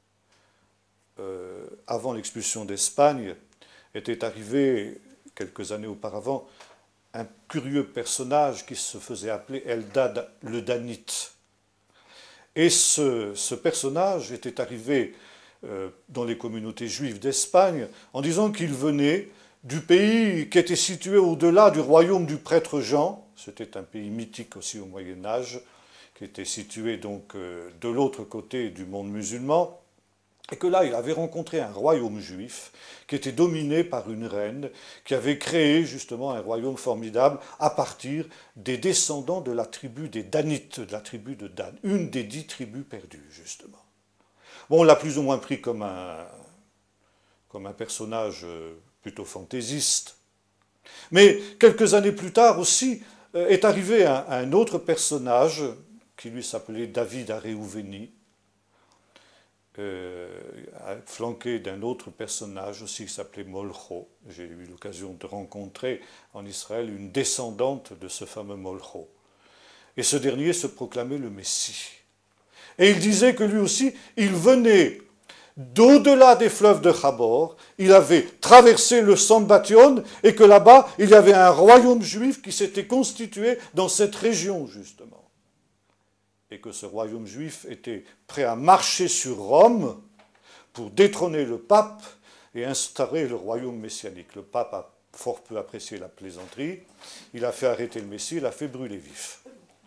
Avant l'expulsion d'Espagne, était arrivé, quelques années auparavant, un curieux personnage qui se faisait appeler Eldad le Danite. Et ce personnage était arrivé dans les communautés juives d'Espagne en disant qu'il venait du pays qui était situé au-delà du royaume du prêtre Jean. C'était un pays mythique aussi au Moyen-Âge, qui était situé donc de l'autre côté du monde musulman. Et que là, il avait rencontré un royaume juif qui était dominé par une reine qui avait créé justement un royaume formidable à partir des descendants de la tribu des Danites, de la tribu de Dan, une des 10 tribus perdues, justement. Bon, on l'a plus ou moins pris comme un personnage plutôt fantaisiste. Mais quelques années plus tard aussi, est arrivé un autre personnage qui lui s'appelait David Aréouveni, flanqué d'un autre personnage aussi qui s'appelait Molcho. J'ai eu l'occasion de rencontrer en Israël une descendante de ce fameux Molcho. Et ce dernier se proclamait le Messie. Et il disait que lui aussi, il venait d'au-delà des fleuves de Chabor, il avait traversé le Sambatyon et que là-bas, il y avait un royaume juif qui s'était constitué dans cette région, justement. Et que ce royaume juif était prêt à marcher sur Rome pour détrôner le pape et instaurer le royaume messianique. Le pape a fort peu apprécié la plaisanterie, il a fait arrêter le Messie, il a fait brûler vif.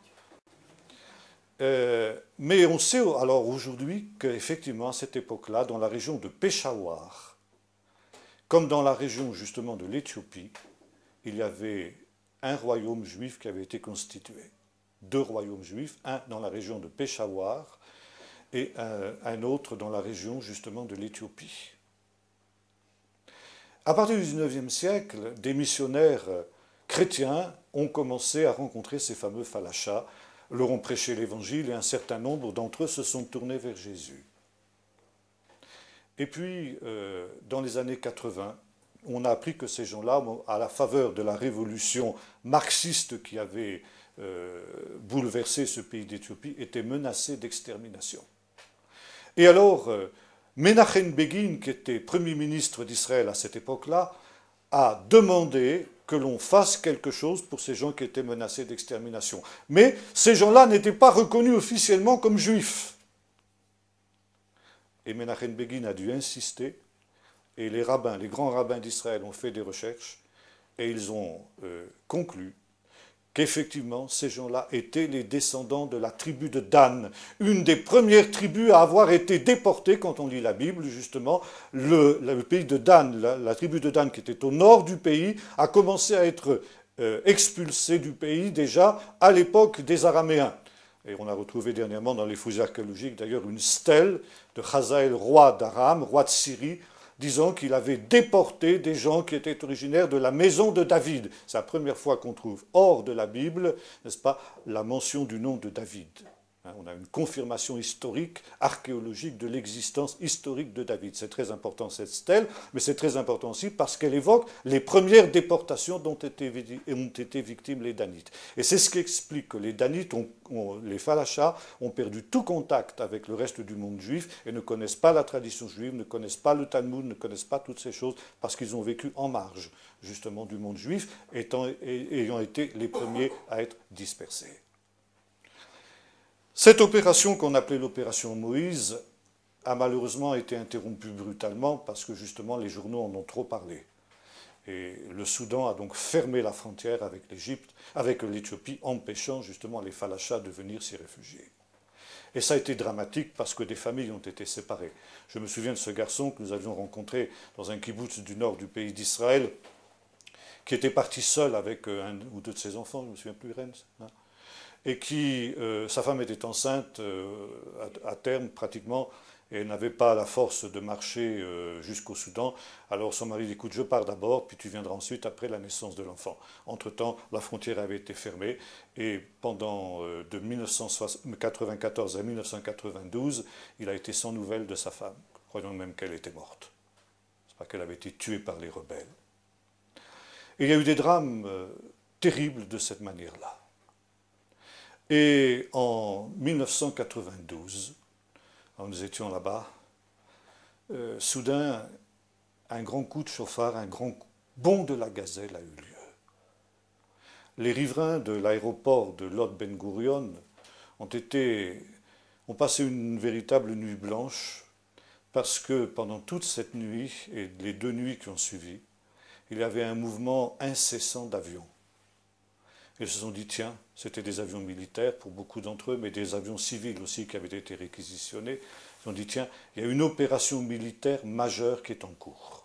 Mais on sait alors aujourd'hui qu'effectivement, à cette époque-là, dans la région de Peshawar, comme dans la région justement de l'Éthiopie, il y avait un royaume juif qui avait été constitué. 2 royaumes juifs, un dans la région de Peshawar et un autre dans la région justement de l'Éthiopie. À partir du XIXe siècle, des missionnaires chrétiens ont commencé à rencontrer ces fameux Falachas leur ont prêché l'évangile et un certain nombre d'entre eux se sont tournés vers Jésus. Et puis, dans les années 80, on a appris que ces gens-là, à la faveur de la révolution marxiste qui avait bouleversé ce pays d'Éthiopie, étaient menacés d'extermination. Et alors, Menachem Begin, qui était Premier ministre d'Israël à cette époque-là, a demandé que l'on fasse quelque chose pour ces gens qui étaient menacés d'extermination. Mais ces gens-là n'étaient pas reconnus officiellement comme juifs. Et Menachem Begin a dû insister, et les rabbins, les grands rabbins d'Israël ont fait des recherches, et ils ont conclu qu'effectivement, ces gens-là étaient les descendants de la tribu de Dan, une des premières tribus à avoir été déportée, quand on lit la Bible, justement, le pays de Dan, la tribu de Dan qui était au nord du pays, a commencé à être expulsée du pays déjà à l'époque des Araméens. Et on a retrouvé dernièrement dans les fouilles archéologiques d'ailleurs une stèle de Hazaël, roi d'Aram, roi de Syrie, disant qu'il avait déporté des gens qui étaient originaires de la maison de David. C'est la première fois qu'on trouve hors de la Bible, n'est-ce pas, la mention du nom de David. On a une confirmation historique, archéologique de l'existence historique de David. C'est très important cette stèle, mais c'est très important aussi parce qu'elle évoque les premières déportations dont ont été victimes les Danites. Et c'est ce qui explique que les Danites, les Falachas, ont perdu tout contact avec le reste du monde juif et ne connaissent pas la tradition juive, ne connaissent pas le Talmud, ne connaissent pas toutes ces choses parce qu'ils ont vécu en marge, justement, du monde juif, ayant été les premiers à être dispersés. Cette opération qu'on appelait l'opération Moïse a malheureusement été interrompue brutalement parce que justement les journaux en ont trop parlé. Et le Soudan a donc fermé la frontière avec l'Égypte, avec l'Éthiopie, empêchant justement les Falachas de venir s'y réfugier. Et ça a été dramatique parce que des familles ont été séparées. Je me souviens de ce garçon que nous avions rencontré dans un kibbutz du nord du pays d'Israël, qui était parti seul avec un ou deux de ses enfants, je ne me souviens plus, Rennes, hein, et qui, sa femme était enceinte à terme pratiquement, et elle n'avait pas la force de marcher jusqu'au Soudan. Alors son mari dit, écoute, je pars d'abord, puis tu viendras ensuite après la naissance de l'enfant. Entre-temps, la frontière avait été fermée, et pendant de 1994 à 1992, il a été sans nouvelles de sa femme, croyant même qu'elle était morte. C'est pas qu'elle avait été tuée par les rebelles. Et il y a eu des drames terribles de cette manière-là. Et en 1992, quand nous étions là-bas, soudain, un grand coup de chauffard, un grand bond de la gazelle a eu lieu. Les riverains de l'aéroport de Lod Ben Gurion ont passé une véritable nuit blanche parce que pendant toute cette nuit et les 2 nuits qui ont suivi, il y avait un mouvement incessant d'avions. Ils se sont dit, tiens, c'était des avions militaires pour beaucoup d'entre eux, mais des avions civils aussi qui avaient été réquisitionnés. Ils se sont dit, tiens, il y a une opération militaire majeure qui est en cours.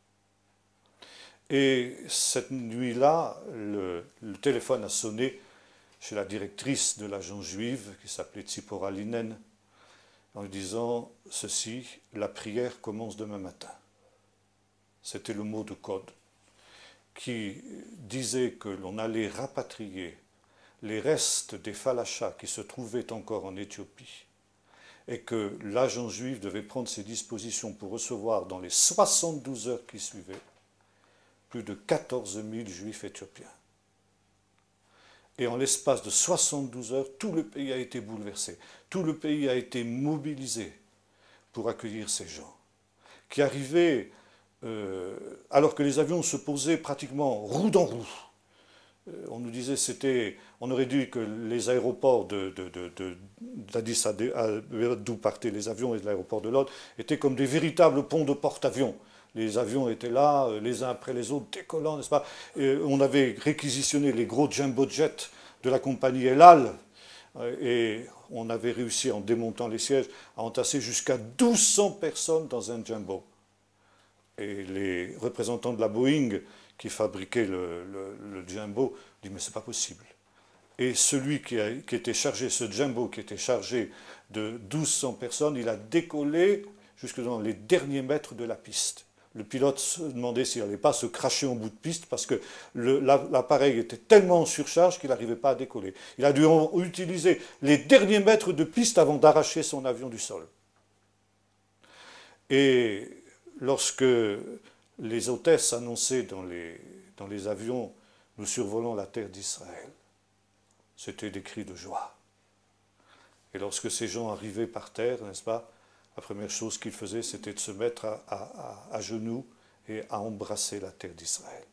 Et cette nuit-là, le téléphone a sonné chez la directrice de l'agence juive, qui s'appelait Tzipora Linen, en lui disant ceci, la prière commence demain matin. C'était le mot de code qui disait que l'on allait rapatrier les restes des Falachas qui se trouvaient encore en Éthiopie et que l'agence juive devait prendre ses dispositions pour recevoir dans les 72 heures qui suivaient plus de 14 000 juifs éthiopiens. Et en l'espace de 72 heures, tout le pays a été bouleversé, tout le pays a été mobilisé pour accueillir ces gens qui arrivaient alors que les avions se posaient pratiquement roue dans roue. On nous disait on aurait dit que les aéroports d'Addis d'où partaient les avions et de l'aéroport de Lod étaient comme des véritables ponts de porte-avions. Les avions étaient là, les uns après les autres, décollant, n'est-ce pas? Et on avait réquisitionné les gros jumbo jets de la compagnie El Al, et on avait réussi, en démontant les sièges, à entasser jusqu'à 1200 personnes dans un jumbo. Et les représentants de la Boeing qui fabriquaient le jumbo disent mais c'est pas possible. Et celui qui était chargé, ce jumbo qui était chargé de 1200 personnes, il a décollé jusque dans les derniers mètres de la piste. Le pilote se demandait s'il n'allait pas se cracher en bout de piste parce que l'appareil était tellement en surcharge qu'il n'arrivait pas à décoller. Il a dû utiliser les derniers mètres de piste avant d'arracher son avion du sol. Et lorsque les hôtesses annonçaient dans les avions « Nous survolons la terre d'Israël », c'était des cris de joie. Et lorsque ces gens arrivaient par terre, n'est-ce pas, la première chose qu'ils faisaient, c'était de se mettre à genoux et à embrasser la terre d'Israël.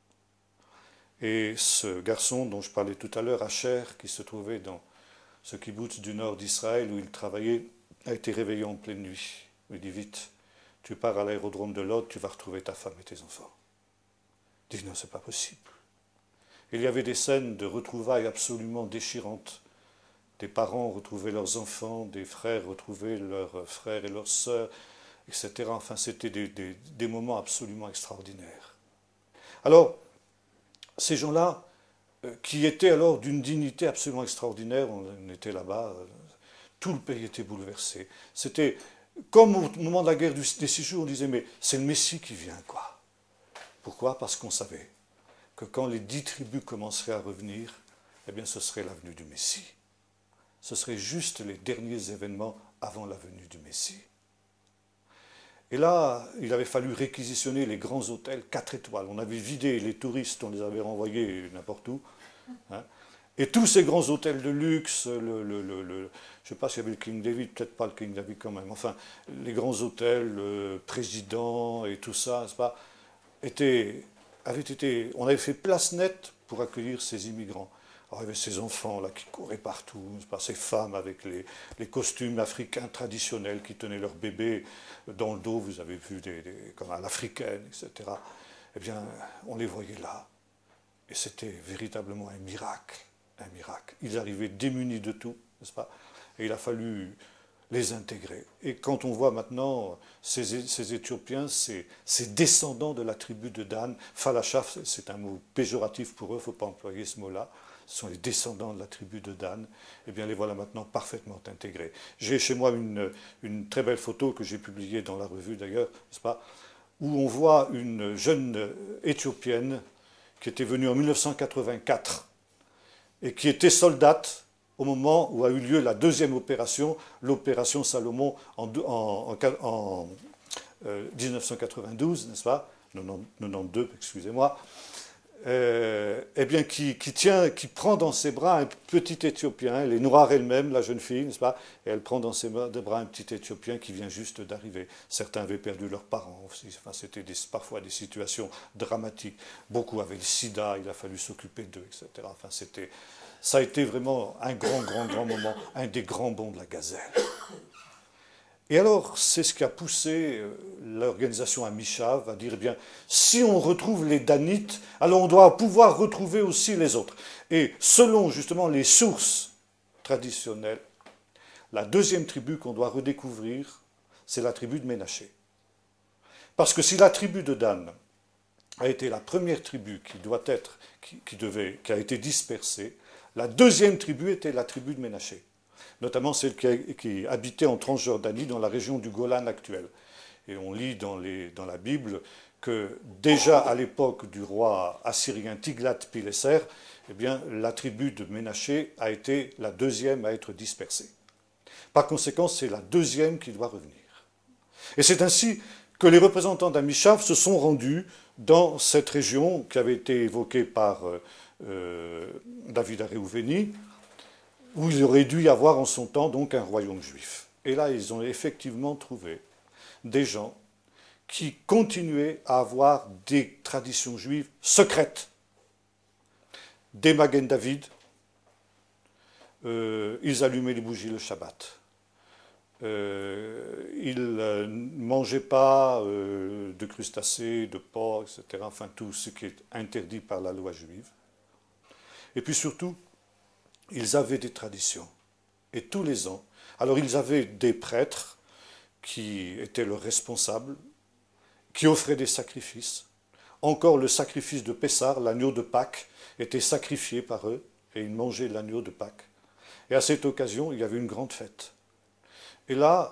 Et ce garçon dont je parlais tout à l'heure, Asher, qui se trouvait dans ce kibboutz du nord d'Israël où il travaillait, a été réveillé en pleine nuit. Il dit, vite, tu pars à l'aérodrome de Lod, tu vas retrouver ta femme et tes enfants. Il dit, non, c'est pas possible. Il y avait des scènes de retrouvailles absolument déchirantes. Des parents retrouvaient leurs enfants, des frères retrouvaient leurs frères et leurs sœurs, etc. Enfin, c'était des moments absolument extraordinaires. Alors, ces gens-là, qui étaient alors d'une dignité absolument extraordinaire, on était là-bas, tout le pays était bouleversé. C'était comme au moment de la guerre des 6 jours, on disait, mais c'est le Messie qui vient, quoi. Pourquoi? Parce qu'on savait que quand les 10 tribus commenceraient à revenir, eh bien, ce serait la venue du Messie. Ce serait juste les derniers événements avant la venue du Messie. Et là, il avait fallu réquisitionner les grands hôtels 4 étoiles. On avait vidé les touristes, on les avait renvoyés n'importe où. Hein. Et tous ces grands hôtels de luxe, je ne sais pas s'il y avait le King David, peut-être pas le King David quand même, enfin, les grands hôtels, le président et tout ça, n'est-ce pas, on avait fait place nette pour accueillir ces immigrants. Alors, il y avait ces enfants là qui couraient partout, ces femmes avec les costumes africains traditionnels qui tenaient leurs bébés dans le dos, vous avez vu comme à l'africaine, etc. Eh bien, on les voyait là. Et c'était véritablement un miracle, un miracle. Ils arrivaient démunis de tout, n'est-ce pas? Et il a fallu les intégrer. Et quand on voit maintenant ces Éthiopiens, ces descendants de la tribu de Dan, Falachaf, c'est un mot péjoratif pour eux, il ne faut pas employer ce mot-là, ce sont les descendants de la tribu de Dan, eh bien les voilà maintenant parfaitement intégrés. J'ai chez moi une très belle photo que j'ai publiée dans la revue d'ailleurs, n'est-ce pas, où on voit une jeune Éthiopienne qui était venue en 1984 et qui était soldate au moment où a eu lieu la deuxième opération, l'opération Salomon en 1992, n'est-ce pas, 92, excusez-moi, eh bien, qui prend dans ses bras un petit Éthiopien, elle est noire elle-même, la jeune fille, n'est-ce pas, et elle prend dans ses bras un petit Éthiopien qui vient juste d'arriver. Certains avaient perdu leurs parents aussi, enfin, c'était parfois des situations dramatiques. Beaucoup avaient le sida, il a fallu s'occuper d'eux, etc. Enfin, ça a été vraiment un grand moment, un des grands bonds de la gazelle. Et alors, c'est ce qui a poussé l'organisation Amishav à dire, eh bien, si on retrouve les Danites, alors on doit pouvoir retrouver aussi les autres. Et selon justement les sources traditionnelles, la deuxième tribu qu'on doit redécouvrir, c'est la tribu de Ménaché. Parce que si la tribu de Dan a été la première tribu qui a été dispersée, la deuxième tribu était la tribu de Ménaché. Notamment celle qui habitait en Transjordanie, dans la région du Golan actuel. Et on lit dans la Bible que déjà à l'époque du roi assyrien Tiglath-Pileser, eh bien, la tribu de Ménaché a été la deuxième à être dispersée. Par conséquent, c'est la deuxième qui doit revenir. Et c'est ainsi que les représentants d'Amishav se sont rendus dans cette région qui avait été évoquée par David Aréouveni, où il aurait dû y avoir en son temps donc un royaume juif. Et là, ils ont effectivement trouvé des gens qui continuaient à avoir des traditions juives secrètes. Des Magen David, ils allumaient les bougies le Shabbat. Ils ne mangeaient pas de crustacés, de porc, etc. Enfin, tout ce qui est interdit par la loi juive. Et puis surtout, ils avaient des traditions. Et tous les ans, alors ils avaient des prêtres qui étaient leurs responsables, qui offraient des sacrifices. Encore le sacrifice de Pessah, l'agneau de Pâques, était sacrifié par eux, et ils mangeaient l'agneau de Pâques. Et à cette occasion, il y avait une grande fête. Et là,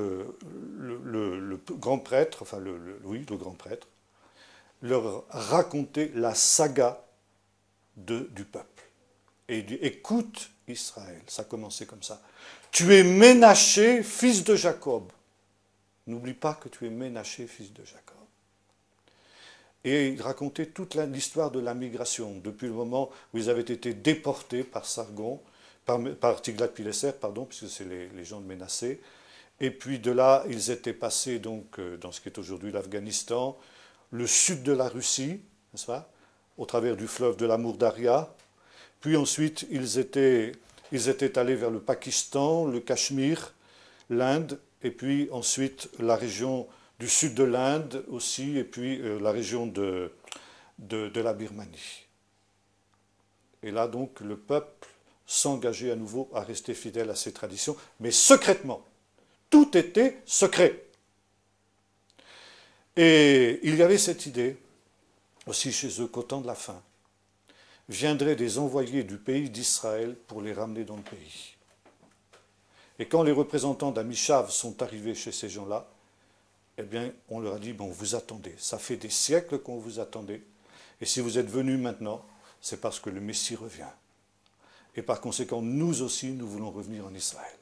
le grand prêtre, enfin oui, le grand prêtre, leur racontait la saga du peuple. Et il dit, écoute Israël, ça commençait comme ça. Tu es Ménaché, fils de Jacob. N'oublie pas que tu es Ménaché, fils de Jacob. Et il racontait toute l'histoire de la migration, depuis le moment où ils avaient été déportés par Sargon, par Tiglath-Pileser, pardon, puisque c'est les gens de Ménassé. Et puis de là, ils étaient passés donc dans ce qui est aujourd'hui l'Afghanistan, le sud de la Russie, n'est-ce pas, au travers du fleuve de la Mourdaria. Puis ensuite, ils étaient allés vers le Pakistan, le Cachemire, l'Inde, et puis ensuite la région du sud de l'Inde aussi, et puis la région de la Birmanie. Et là donc, le peuple s'engageait à nouveau à rester fidèle à ses traditions, mais secrètement. Tout était secret. Et il y avait cette idée, aussi chez eux, qu'au temps de la fin, viendraient des envoyés du pays d'Israël pour les ramener dans le pays. Et quand les représentants d'Amishav sont arrivés chez ces gens-là, eh bien, on leur a dit, bon, vous attendez, ça fait des siècles qu'on vous attendait, et si vous êtes venus maintenant, c'est parce que le Messie revient. Et par conséquent, nous aussi, nous voulons revenir en Israël.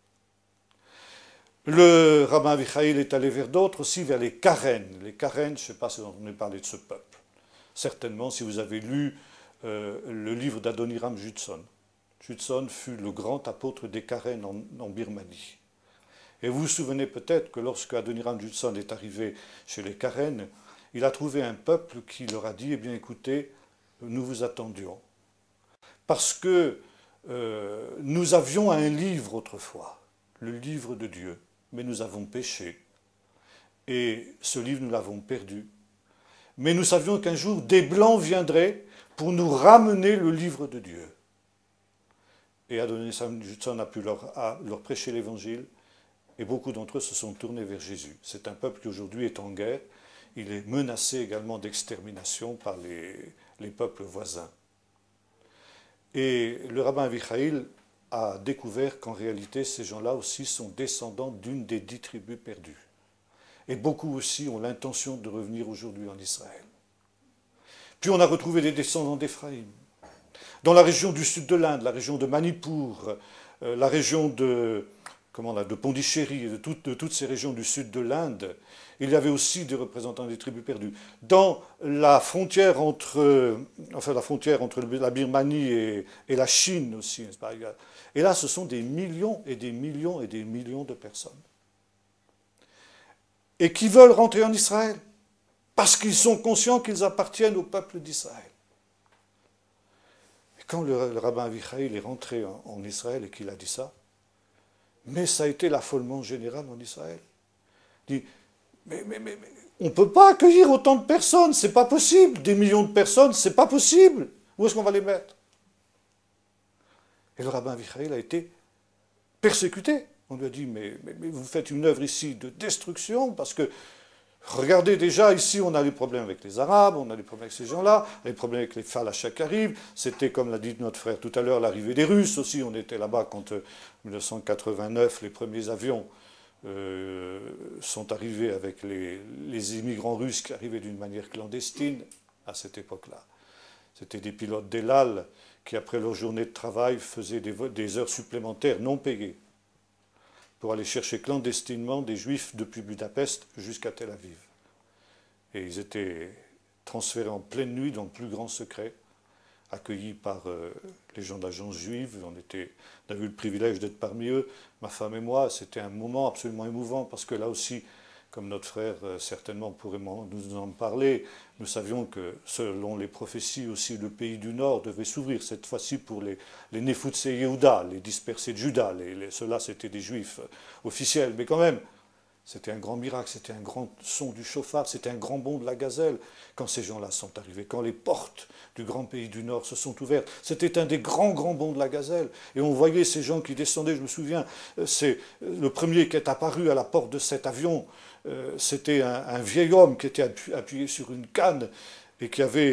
Le rabbin Avichaïl est allé vers d'autres aussi, vers les Karen. Les Karen, je ne sais pas si vous entendez parler de ce peuple. Certainement, si vous avez lu le livre d'Adoniram Judson. Judson fut le grand apôtre des Karen en Birmanie. Et vous vous souvenez peut-être que lorsque Adoniram Judson est arrivé chez les Karen, il a trouvé un peuple qui leur a dit, eh bien écoutez, nous vous attendions. Parce que nous avions un livre autrefois, le livre de Dieu, mais nous avons péché. Et ce livre, nous l'avons perdu. Mais nous savions qu'un jour, des Blancs viendraient pour nous ramener le livre de Dieu. Et Adoniram Judson a pu leur prêcher l'évangile, et beaucoup d'entre eux se sont tournés vers Jésus. C'est un peuple qui aujourd'hui est en guerre. Il est menacé également d'extermination par les peuples voisins. Et le rabbin Avichaïl a découvert qu'en réalité, ces gens-là aussi sont descendants d'une des 10 tribus perdues. Et beaucoup aussi ont l'intention de revenir aujourd'hui en Israël. Puis on a retrouvé des descendants d'Éphraïm. Dans la région du sud de l'Inde, la région de Manipur, la région de Pondichéry, de toutes ces régions du sud de l'Inde, il y avait aussi des représentants des tribus perdues. Dans la frontière entre la Birmanie et la Chine aussi, n'est-ce pas ? Et là, ce sont des millions et des millions et des millions de personnes. Et qui veulent rentrer en Israël, parce qu'ils sont conscients qu'ils appartiennent au peuple d'Israël. Et quand le rabbin Avichaïl est rentré en Israël et qu'il a dit ça, mais ça a été l'affolement général en Israël. Il dit, mais on ne peut pas accueillir autant de personnes, c'est pas possible. Des millions de personnes, c'est pas possible. Où est-ce qu'on va les mettre? Et le rabbin Avichaïl a été persécuté. On lui a dit, mais vous faites une œuvre ici de destruction, parce que, regardez déjà, ici on a des problèmes avec les Arabes, on a des problèmes avec ces gens-là, les problèmes avec les Falachas qui arrivent. C'était, comme l'a dit notre frère tout à l'heure, l'arrivée des Russes aussi. On était là-bas quand, en 1989, les premiers avions sont arrivés avec les immigrants russes qui arrivaient d'une manière clandestine à cette époque-là. C'était des pilotes d'El Al qui, après leur journée de travail, faisaient des heures supplémentaires non payées pour aller chercher clandestinement des Juifs depuis Budapest jusqu'à Tel Aviv. Et ils étaient transférés en pleine nuit dans le plus grand secret, accueillis par les gens de l'agence juive. On a eu le privilège d'être parmi eux, ma femme et moi. C'était un moment absolument émouvant, parce que là aussi, comme notre frère certainement pourrait nous en parler, nous savions que selon les prophéties aussi, le pays du Nord devait s'ouvrir cette fois-ci pour les Néfoutsé Yehuda, les dispersés de Juda. Ceux-là, c'était des Juifs officiels, mais quand même, c'était un grand miracle, c'était un grand son du chauffard, c'était un grand bond de la gazelle quand ces gens-là sont arrivés, quand les portes du grand pays du Nord se sont ouvertes. C'était un des grands bonds de la gazelle. Et on voyait ces gens qui descendaient, je me souviens, c'est le premier qui est apparu à la porte de cet avion, c'était un vieil homme qui était appuyé sur une canne et qui avait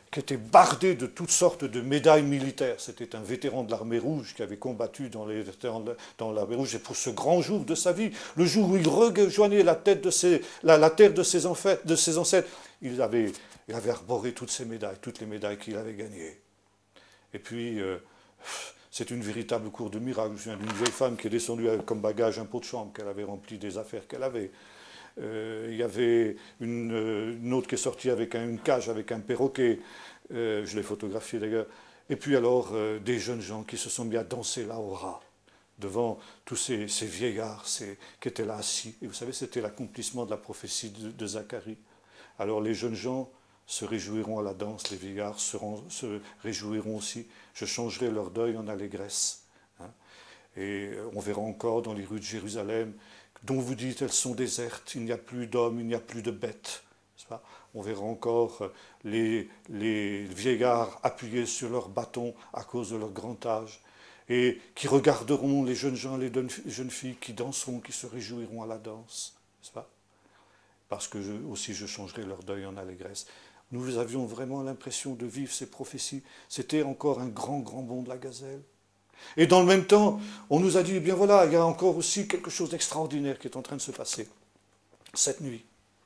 qui était bardé de toutes sortes de médailles militaires. C'était un vétéran de l'armée rouge qui avait combattu dans l'armée rouge. Et pour ce grand jour de sa vie, le jour où il rejoignait la terre de ses ancêtres, il avait arboré toutes ces médailles, toutes les médailles qu'il avait gagnées. Et puis, c'est une véritable cour de miracle. Je me souviens d'une vieille femme qui est descendue avec comme bagage un pot de chambre qu'elle avait rempli des affaires qu'elle avait. Il y avait une autre qui est sortie avec une cage, avec un perroquet. Je l'ai photographié d'ailleurs. Et puis alors, des jeunes gens qui se sont mis à danser la hora devant tous ces vieillards qui étaient là assis. Et vous savez, c'était l'accomplissement de la prophétie de Zacharie. Alors les jeunes gens se réjouiront à la danse, les vieillards se réjouiront aussi. Je changerai leur deuil en allégresse. Hein. Et on verra encore dans les rues de Jérusalem, dont vous dites elles sont désertes, il n'y a plus d'hommes, il n'y a plus de bêtes. On verra encore les vieillards appuyés sur leurs bâtons à cause de leur grand âge, et qui regarderont les jeunes gens, les jeunes filles qui danseront, qui se réjouiront à la danse. N'est-ce pas? Parce que aussi je changerai leur deuil en allégresse. Nous avions vraiment l'impression de vivre ces prophéties. C'était encore un grand bond de la gazelle. Et dans le même temps, on nous a dit, eh bien voilà, il y a encore aussi quelque chose d'extraordinaire qui est en train de se passer. Cette nuit,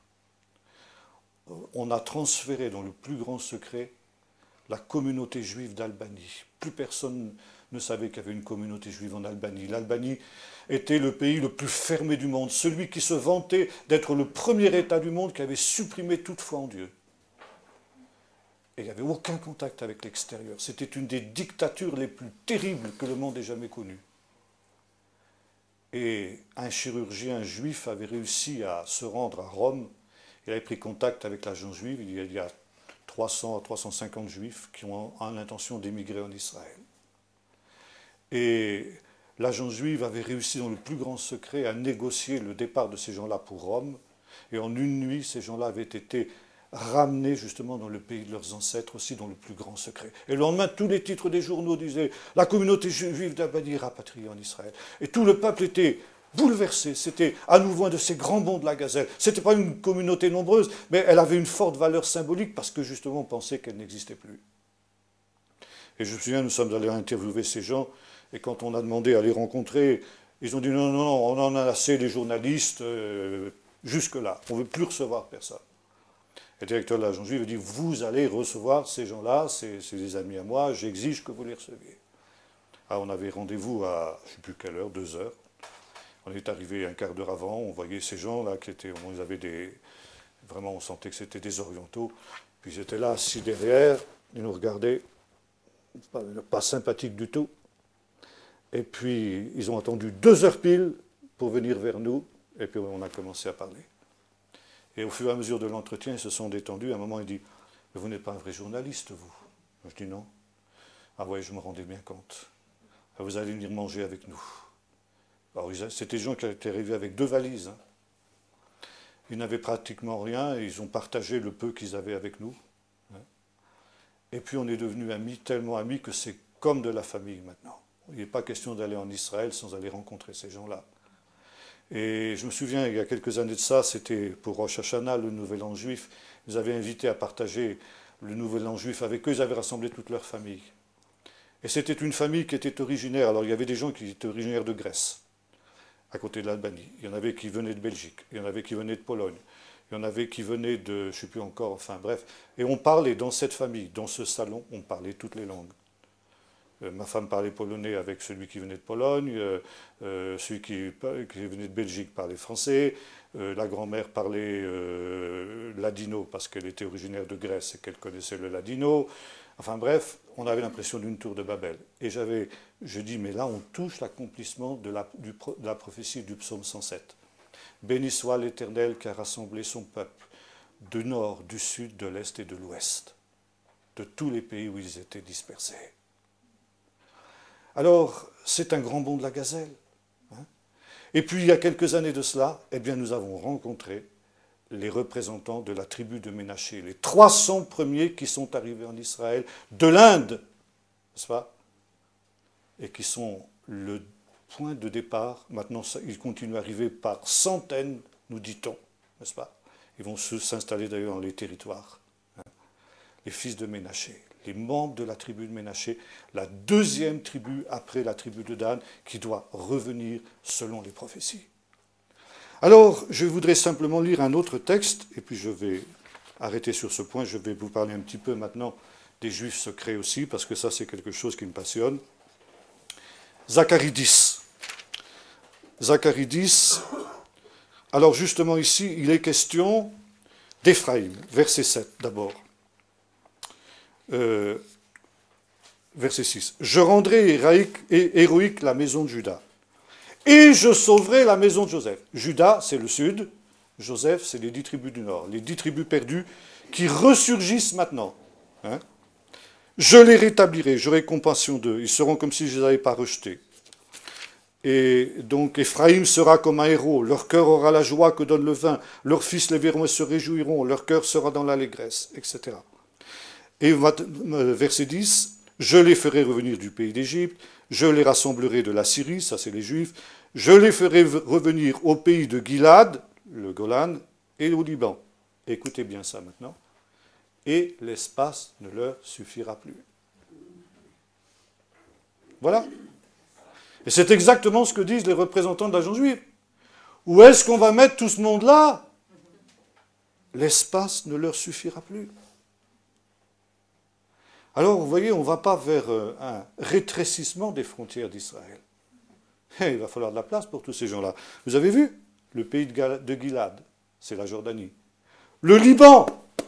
on a transféré dans le plus grand secret la communauté juive d'Albanie. Plus personne ne savait qu'il y avait une communauté juive en Albanie. L'Albanie était le pays le plus fermé du monde, celui qui se vantait d'être le premier État du monde qui avait supprimé toute foi en Dieu. Et il n'y avait aucun contact avec l'extérieur. C'était une des dictatures les plus terribles que le monde ait jamais connues. Et un chirurgien juif avait réussi à se rendre à Rome. Il avait pris contact avec l'agence juive. Il y a 300 à 350 juifs qui ont l'intention d'émigrer en Israël. Et l'agence juive avait réussi dans le plus grand secret à négocier le départ de ces gens-là pour Rome. Et en une nuit, ces gens-là avaient été ramenés justement dans le pays de leurs ancêtres, aussi dans le plus grand secret. Et le lendemain, tous les titres des journaux disaient « La communauté juive d'Albanie est rapatriée en Israël ». Et tout le peuple était bouleversé. C'était à nouveau un de ces grands bonds de la gazelle. Ce n'était pas une communauté nombreuse, mais elle avait une forte valeur symbolique parce que justement on pensait qu'elle n'existait plus. Et je me souviens, nous sommes allés interviewer ces gens, et quand on a demandé à les rencontrer, ils ont dit « Non, non, non, on en a assez les journalistes, jusque-là, on ne veut plus recevoir personne ». Le directeur de l'agence juive a dit « Vous allez recevoir ces gens-là, c'est des amis à moi, j'exige que vous les receviez ». Alors on avait rendez-vous à, je ne sais plus quelle heure, 2 heures. On est arrivé un quart d'heure avant, on voyait ces gens-là qui étaient, ils avaient des... Vraiment, on sentait que c'était des orientaux. Puis ils étaient là, assis derrière, ils nous regardaient, pas sympathiques du tout. Et puis, ils ont attendu 2 heures pile pour venir vers nous, et puis on a commencé à parler. Et au fur et à mesure de l'entretien, ils se sont détendus. À un moment, il dit « Mais vous n'êtes pas un vrai journaliste, vous ?» Je dis « Non. » « Ah ouais, je me rendais bien compte. Vous allez venir manger avec nous. » Alors, c'était des gens qui étaient arrivés avec 2 valises. Hein. Ils n'avaient pratiquement rien, et ils ont partagé le peu qu'ils avaient avec nous. Hein. Et puis, on est devenus amis, tellement amis que c'est comme de la famille maintenant. Il n'est pas question d'aller en Israël sans aller rencontrer ces gens-là. Et je me souviens, il y a quelques années de ça, c'était pour Rosh Hashanah, le Nouvel An juif. Ils avaient invité à partager le Nouvel An juif avec eux. Ils avaient rassemblé toute leur famille. Et c'était une famille qui était originaire. Alors, il y avait des gens qui étaient originaires de Grèce, à côté de l'Albanie. Il y en avait qui venaient de Belgique. Il y en avait qui venaient de Pologne. Il y en avait qui venaient de, je ne sais plus encore, enfin bref. Et on parlait dans cette famille, dans ce salon, on parlait toutes les langues. Ma femme parlait polonais avec celui qui venait de Pologne, celui qui venait de Belgique parlait français, la grand-mère parlait ladino parce qu'elle était originaire de Grèce et qu'elle connaissait le ladino. Enfin bref, on avait l'impression d'une tour de Babel. Et je dis, mais là on touche l'accomplissement de la prophétie du psaume 107. Béni soit l'Éternel qui a rassemblé son peuple du nord, du sud, de l'est et de l'ouest, de tous les pays où ils étaient dispersés. Alors, c'est un grand bond de la gazelle. Hein. Et puis, il y a quelques années de cela, eh bien, nous avons rencontré les représentants de la tribu de Ménaché, les 300 premiers qui sont arrivés en Israël de l'Inde, n'est-ce pas? Et qui sont le point de départ. Maintenant, ils continuent à arriver par centaines, nous dit-on, n'est-ce pas? Ils vont s'installer d'ailleurs dans les territoires. Hein. les fils de Ménaché, les membres de la tribu de Ménaché, la deuxième tribu après la tribu de Dan, qui doit revenir selon les prophéties. Alors, je voudrais simplement lire un autre texte, et puis je vais arrêter sur ce point. Je vais vous parler un petit peu maintenant des Juifs secrets aussi, parce que ça, c'est quelque chose qui me passionne. Zacharie 10. Zacharie 10. Alors, justement, ici, il est question d'Éphraïm, verset 7 d'abord. Verset 6. Je rendrai héroïque la maison de Juda, et je sauverai la maison de Joseph. Juda, c'est le sud. Joseph, c'est les 10 tribus du nord. Les 10 tribus perdues qui ressurgissent maintenant. Hein? Je les rétablirai, j'aurai compassion d'eux. Ils seront comme si je ne les avais pas rejetés. Et donc, Éphraïm sera comme un héros. Leur cœur aura la joie que donne le vin. Leurs fils les verront et se réjouiront. Leur cœur sera dans l'allégresse, etc. Et verset 10. Je les ferai revenir du pays d'Égypte, je les rassemblerai de la Syrie, ça c'est les Juifs, je les ferai revenir au pays de Gilad, le Golan, et au Liban. Écoutez bien ça maintenant. Et l'espace ne leur suffira plus. Voilà. Et c'est exactement ce que disent les représentants de l'agence juive. Où est-ce qu'on va mettre tout ce monde-là? L'espace ne leur suffira plus. Alors, vous voyez, on ne va pas vers un rétrécissement des frontières d'Israël. Il va falloir de la place pour tous ces gens-là. Vous avez vu? Le pays de Gilad, c'est la Jordanie. Le Liban,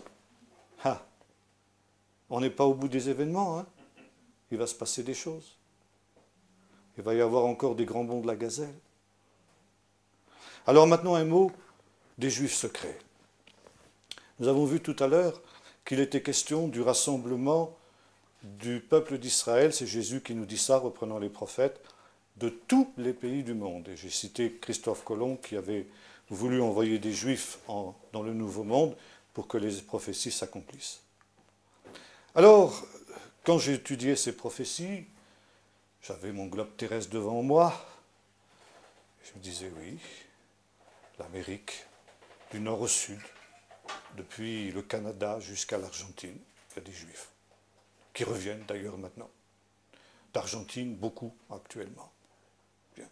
on n'est pas au bout des événements. Hein. Il va se passer des choses. Il va y avoir encore des grands bonds de la gazelle. Alors maintenant, un mot des Juifs secrets. Nous avons vu tout à l'heure qu'il était question du rassemblement du peuple d'Israël, c'est Jésus qui nous dit ça, reprenant les prophètes, de tous les pays du monde. Et j'ai cité Christophe Colomb qui avait voulu envoyer des Juifs dans le Nouveau Monde pour que les prophéties s'accomplissent. Alors, quand j'ai étudié ces prophéties, j'avais mon globe terrestre devant moi. Je me disais, oui, l'Amérique, du nord au sud, depuis le Canada jusqu'à l'Argentine, il y a des Juifs. Qui reviennent d'ailleurs maintenant. D'Argentine, beaucoup actuellement. Bien.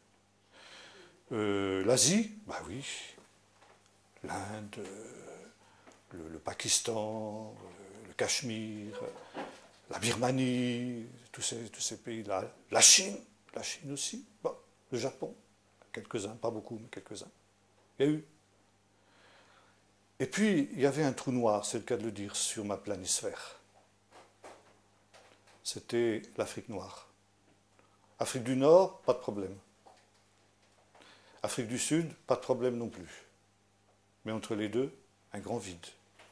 L'Asie, bah oui. L'Inde, le Pakistan, le Cachemire, la Birmanie, tous ces pays-là. La Chine aussi. Bon, le Japon, quelques-uns, pas beaucoup, mais quelques-uns. Il y a eu. Et puis, il y avait un trou noir, c'est le cas de le dire, sur ma planisphère. C'était l'Afrique noire. Afrique du Nord, pas de problème. Afrique du Sud, pas de problème non plus. Mais entre les deux, un grand vide.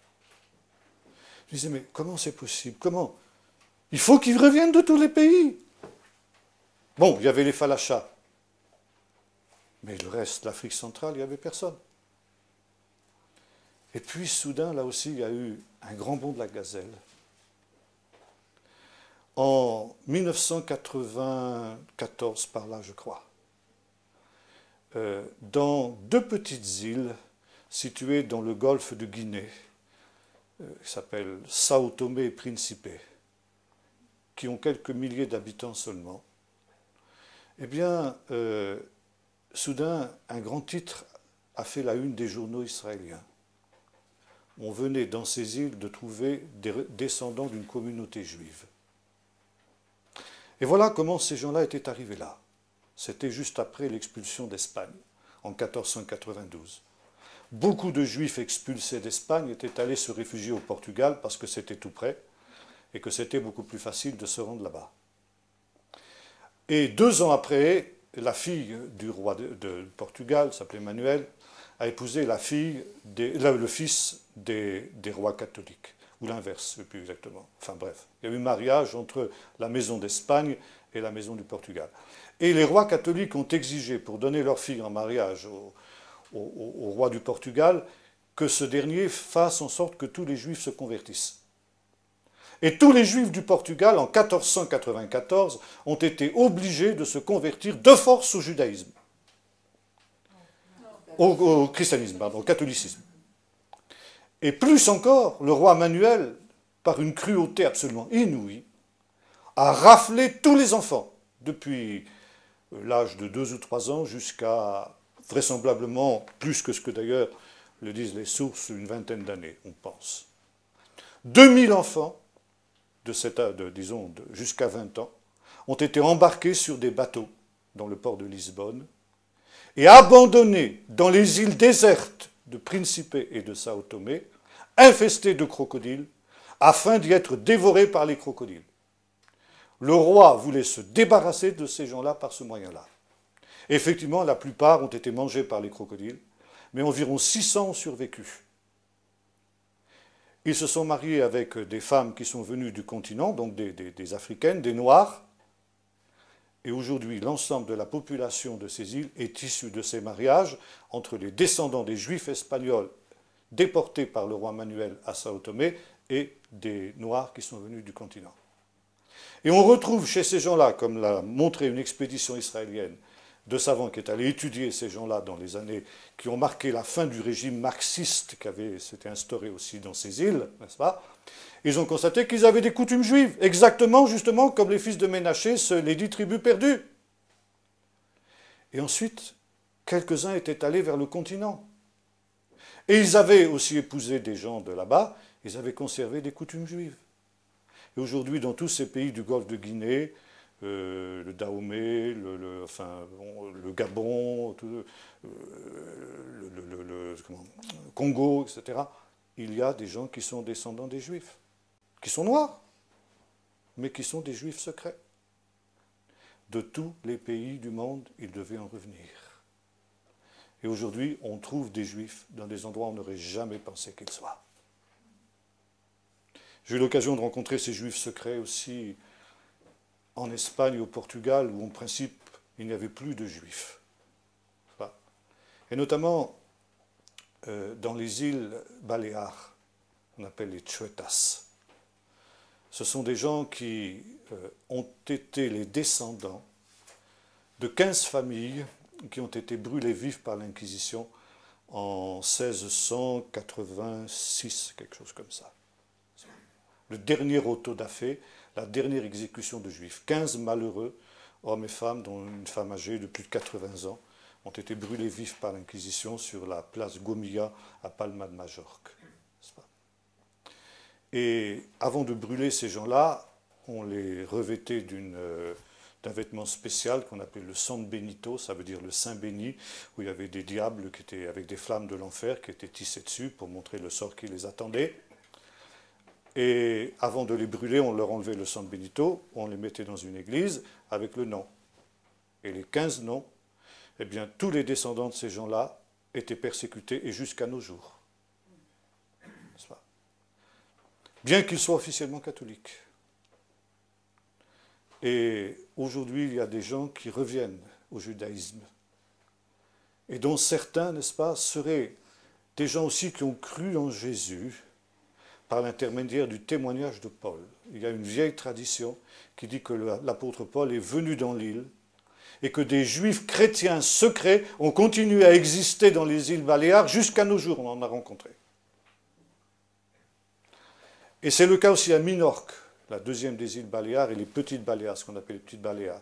Je disais, mais comment c'est possible? Comment? Il faut qu'ils reviennent de tous les pays. Bon, il y avait les Falachas. Mais le reste, l'Afrique centrale, il n'y avait personne. Et puis, soudain, là aussi, il y a eu un grand bond de la gazelle. En 1994, par là, je crois, dans 2 petites îles situées dans le golfe de Guinée, qui s'appellent Sao Tomé et Principe, qui ont quelques milliers d'habitants seulement, eh bien, soudain, un grand titre a fait la une des journaux israéliens. On venait dans ces îles de trouver des descendants d'une communauté juive. Et voilà comment ces gens-là étaient arrivés là. C'était juste après l'expulsion d'Espagne, en 1492. Beaucoup de Juifs expulsés d'Espagne étaient allés se réfugier au Portugal parce que c'était tout près et que c'était beaucoup plus facile de se rendre là-bas. Et 2 ans après, la fille du roi de Portugal, s'appelait Manuel, a épousé le fils des rois catholiques. Ou l'inverse, je ne sais plus exactement. Enfin bref, il y a eu mariage entre la maison d'Espagne et la maison du Portugal. Et les rois catholiques ont exigé, pour donner leur fille en mariage au roi du Portugal, que ce dernier fasse en sorte que tous les juifs se convertissent. Et tous les juifs du Portugal, en 1494, ont été obligés de se convertir de force au judaïsme. Au christianisme, pardon, au catholicisme. Et plus encore, le roi Manuel, par une cruauté absolument inouïe, a raflé tous les enfants, depuis l'âge de 2 ou 3 ans jusqu'à vraisemblablement, plus que ce que d'ailleurs le disent les sources, une vingtaine d'années, on pense. 2000 enfants, disons jusqu'à 20 ans, ont été embarqués sur des bateaux dans le port de Lisbonne et abandonnés dans les îles désertes de Principe et de Sao Tomé, infestés de crocodiles, afin d'y être dévorés par les crocodiles. Le roi voulait se débarrasser de ces gens-là par ce moyen-là. Effectivement, la plupart ont été mangés par les crocodiles, mais environ 600 ont survécu. Ils se sont mariés avec des femmes qui sont venues du continent, donc des Africaines, des Noirs. Et aujourd'hui, l'ensemble de la population de ces îles est issue de ces mariages entre les descendants des Juifs espagnols déportés par le roi Manuel à Sao Tomé et des Noirs qui sont venus du continent. Et on retrouve chez ces gens-là, comme l'a montré une expédition israélienne de savants qui est allé étudier ces gens-là dans les années qui ont marqué la fin du régime marxiste qui s'était instauré aussi dans ces îles, n'est-ce pas? Ils ont constaté qu'ils avaient des coutumes juives, exactement, justement, comme les fils de Ménaché, les 10 tribus perdues. Et ensuite, quelques-uns étaient allés vers le continent. Et ils avaient aussi épousé des gens de là-bas, ils avaient conservé des coutumes juives. Et aujourd'hui, dans tous ces pays du golfe de Guinée, le Dahomey, le Gabon, le Congo, etc., il y a des gens qui sont descendants des Juifs, qui sont noirs, mais qui sont des Juifs secrets. De tous les pays du monde, ils devaient en revenir. Et aujourd'hui, on trouve des Juifs dans des endroits où on n'aurait jamais pensé qu'ils soient. J'ai eu l'occasion de rencontrer ces Juifs secrets aussi en Espagne et au Portugal, où en principe, il n'y avait plus de Juifs. Et notamment dans les îles Baléares, on appelle les Chuetas. Ce sont des gens qui ont été les descendants de 15 familles qui ont été brûlées vives par l'Inquisition en 1686, quelque chose comme ça. Le dernier auto da fe, la dernière exécution de Juifs. 15 malheureux, hommes et femmes, dont une femme âgée de plus de 80 ans, ont été brûlés vifs par l'Inquisition sur la place Gomilla à Palma de Majorque. Et avant de brûler ces gens-là, on les revêtait d'un vêtement spécial qu'on appelait le San Benito, ça veut dire le Saint béni, où il y avait des diables qui étaient avec des flammes de l'enfer qui étaient tissées dessus pour montrer le sort qui les attendait. Et avant de les brûler, on leur enlevait le San Benito, on les mettait dans une église avec le nom. Et les 15 noms, eh bien, tous les descendants de ces gens-là étaient persécutés, et jusqu'à nos jours. Bien qu'ils soient officiellement catholiques. Et aujourd'hui, il y a des gens qui reviennent au judaïsme, et dont certains, n'est-ce pas, seraient des gens aussi qui ont cru en Jésus, par l'intermédiaire du témoignage de Paul. Il y a une vieille tradition qui dit que l'apôtre Paul est venu dans l'île et que des juifs chrétiens secrets ont continué à exister dans les îles Baléares jusqu'à nos jours, on en a rencontré. Et c'est le cas aussi à Minorque, la deuxième des îles Baléares, et les petites Baléares, ce qu'on appelle les petites Baléares.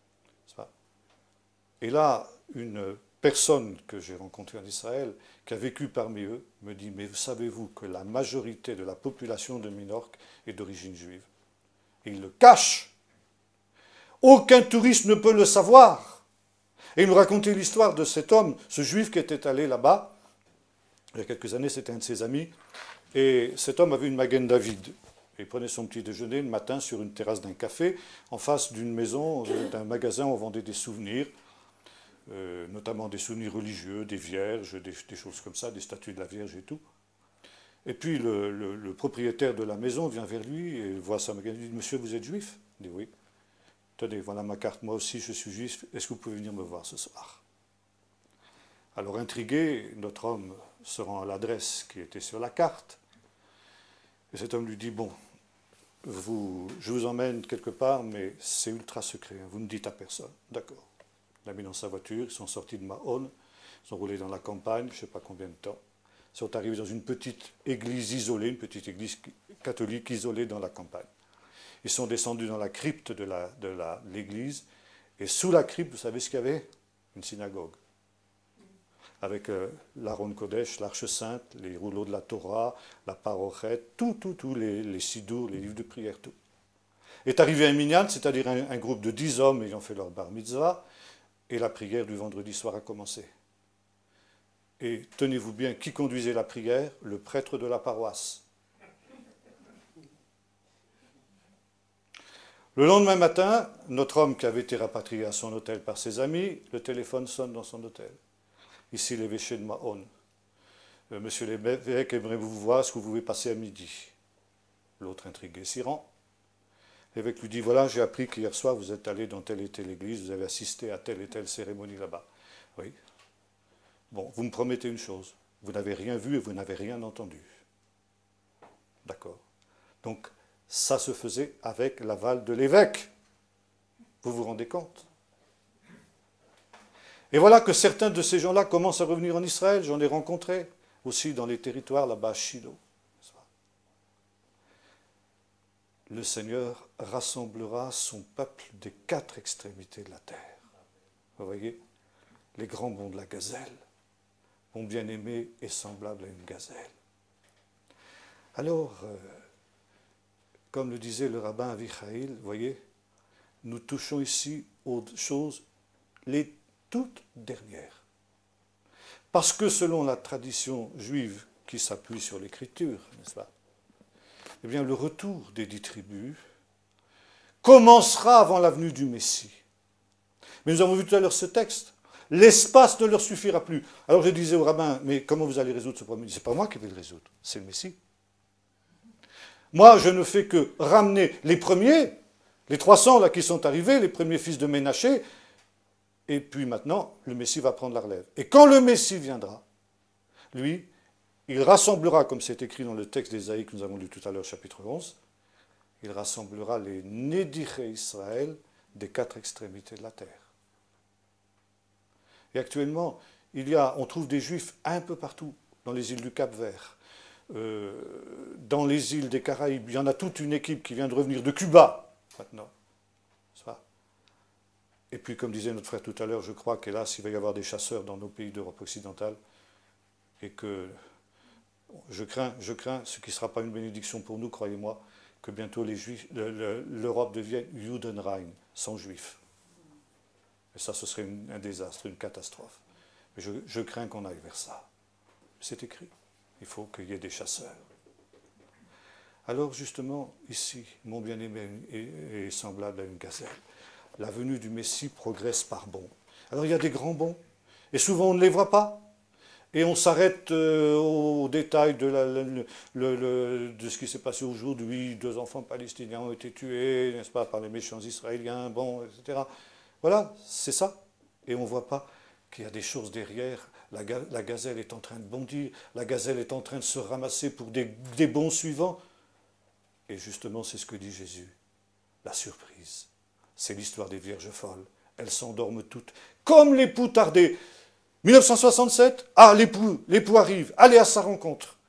Et là, une personne que j'ai rencontrée en Israël, qui a vécu parmi eux, me dit « Mais savez-vous que la majorité de la population de Minorque est d'origine juive ?» Et il le cache. Aucun touriste ne peut le savoir. Et il me racontait l'histoire de cet homme, ce juif qui était allé là-bas. Il y a quelques années, c'était un de ses amis. Et cet homme avait une Magen David. Et il prenait son petit déjeuner le matin sur une terrasse d'un café, en face d'une maison, d'un magasin où on vendait des souvenirs. Notamment des souvenirs religieux, des vierges, des choses comme ça, des statues de la Vierge et tout. Et puis le propriétaire de la maison vient vers lui et voit sa magan, il dit « Monsieur, vous êtes juif ?» Il dit « Oui. » « Tenez, voilà ma carte, moi aussi je suis juif, est-ce que vous pouvez venir me voir ce soir ?» Alors intrigué, notre homme se rend à l'adresse qui était sur la carte. Et cet homme lui dit « Bon, je vous emmène quelque part, mais c'est ultra secret, hein, vous ne dites à personne. » D'accord. Il l'a mis dans sa voiture, ils sont sortis de Mahon, ils sont roulés dans la campagne, je ne sais pas combien de temps. Ils sont arrivés dans une petite église isolée, une petite église catholiques isolés dans la campagne. Ils sont descendus dans la crypte de l'église, et sous la crypte, vous savez ce qu'il y avait? Une synagogue. Avec l'Aaron Kodesh, l'Arche Sainte, les rouleaux de la Torah, la Parochet, les siddours, les livres de prière, tout. Est arrivé un minyan, c'est-à-dire un groupe de 10 hommes ayant fait leur bar mitzvah, et la prière du vendredi soir a commencé. Et tenez-vous bien, qui conduisait la prière? Le prêtre de la paroisse. Le lendemain matin, notre homme qui avait été rapatrié à son hôtel par ses amis, le téléphone sonne dans son hôtel. Ici, l'évêché de Mahon. Monsieur l'évêque, aimerait vous voir, est-ce que vous pouvez passer à midi? L'autre intrigué s'y rend. L'évêque lui dit, voilà, j'ai appris qu'hier soir, vous êtes allé dans telle et telle église, vous avez assisté à telle et telle cérémonie là-bas. Oui. Bon, vous me promettez une chose, vous n'avez rien vu et vous n'avez rien entendu. D'accord. Donc, ça se faisait avec l'aval de l'évêque. Vous vous rendez compte? Et voilà que certains de ces gens-là commencent à revenir en Israël. J'en ai rencontré aussi dans les territoires là-bas à Shiloh. Le Seigneur rassemblera son peuple des 4 extrémités de la terre. Vous voyez? Les grands bons de la gazelle. Mon bien-aimé est semblable à une gazelle. Alors, comme le disait le rabbin Avichaïl, vous voyez, nous touchons ici aux choses les toutes dernières. Parce que selon la tradition juive qui s'appuie sur l'Écriture, n'est-ce pas? Eh bien, le retour des 10 tribus commencera avant la venue du Messie. Mais nous avons vu tout à l'heure ce texte. L'espace ne leur suffira plus. Alors je disais au rabbin, mais comment vous allez résoudre ce problème? C'est pas moi qui vais le résoudre, c'est le Messie. Moi, je ne fais que ramener les premiers, les 300 là qui sont arrivés, les premiers fils de Ménaché, et puis maintenant, le Messie va prendre la relève. Et quand le Messie viendra, lui, il rassemblera, comme c'est écrit dans le texte d'Ésaïe que nous avons lu tout à l'heure, chapitre 11, il rassemblera les Nédiché Israël des 4 extrémités de la terre. Et actuellement, on trouve des Juifs un peu partout, dans les îles du Cap-Vert, dans les îles des Caraïbes. Il y en a toute une équipe qui vient de revenir de Cuba, maintenant. Et puis, comme disait notre frère tout à l'heure, je crois qu'hélas, il va y avoir des chasseurs dans nos pays d'Europe occidentale, et que je crains, ce qui ne sera pas une bénédiction pour nous, croyez-moi, que bientôt l'Europe devienne Judenrein, sans juifs. Et ça, ce serait un désastre, une catastrophe. Mais je crains qu'on aille vers ça. C'est écrit. Il faut qu'il y ait des chasseurs. Alors, justement, ici, mon bien-aimé est semblable à une gazelle. La venue du Messie progresse par bonds. Alors, il y a des grands bonds. Et souvent, on ne les voit pas. Et on s'arrête aux détails de ce qui s'est passé aujourd'hui. 2 enfants palestiniens ont été tués, n'est-ce pas, par les méchants israéliens, bon, etc. Voilà, c'est ça. Et on ne voit pas qu'il y a des choses derrière. La gazelle est en train de bondir, la gazelle est en train de se ramasser pour des bonds suivants. Et justement, c'est ce que dit Jésus. La surprise. C'est l'histoire des vierges folles. Elles s'endorment toutes, comme l'époux tardé. 1967, l'époux arrive, allez à sa rencontre.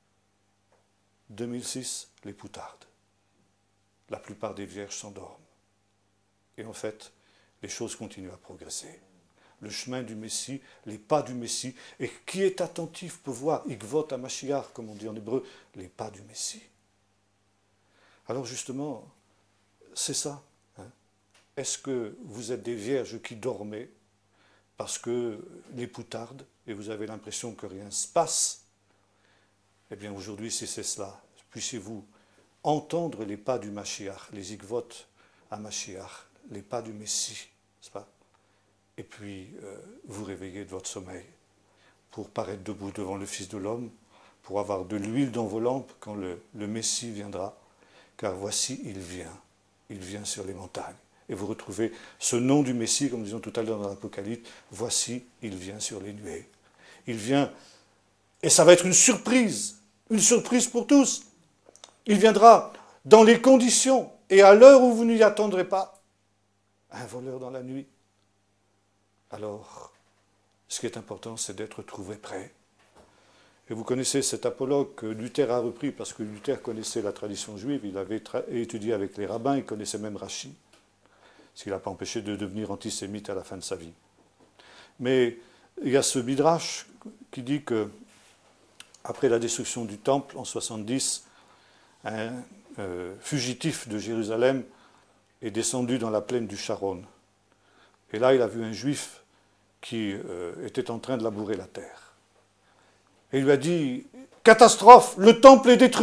2006, l'époux tarde. La plupart des vierges s'endorment. Et en fait, les choses continuent à progresser. Le chemin du Messie, les pas du Messie, et qui est attentif peut voir, Ikvot HaMashiach, comme on dit en hébreu, les pas du Messie. Alors justement, c'est ça. Hein. Est-ce que vous êtes des vierges qui dormez parce que l'époux tarde et vous avez l'impression que rien ne se passe? Eh bien aujourd'hui, si c'est cela, puissiez-vous entendre les pas du Mashiach, les Ikvot HaMashiach, les pas du Messie, n'est-ce pas? Et puis vous réveiller de votre sommeil pour paraître debout devant le Fils de l'homme, pour avoir de l'huile dans vos lampes quand le Messie viendra, car voici, il vient sur les montagnes. Et vous retrouvez ce nom du Messie, comme nous disions tout à l'heure dans l'Apocalypse, voici, il vient sur les nuées. Il vient, et ça va être une surprise pour tous. Il viendra dans les conditions et à l'heure où vous n'y attendrez pas. Un voleur dans la nuit. Alors, ce qui est important, c'est d'être trouvé prêt. Et vous connaissez cet apologue que Luther a repris, parce que Luther connaissait la tradition juive, il avait étudié avec les rabbins, il connaissait même Rachi, ce qui ne l'a pas empêché de devenir antisémite à la fin de sa vie. Mais il y a ce midrash qui dit que, après la destruction du temple en 70, un fugitif de Jérusalem est descendu dans la plaine du Sharon. Et là, il a vu un juif qui était en train de labourer la terre. Et il lui a dit « Catastrophe, le temple est détruit !»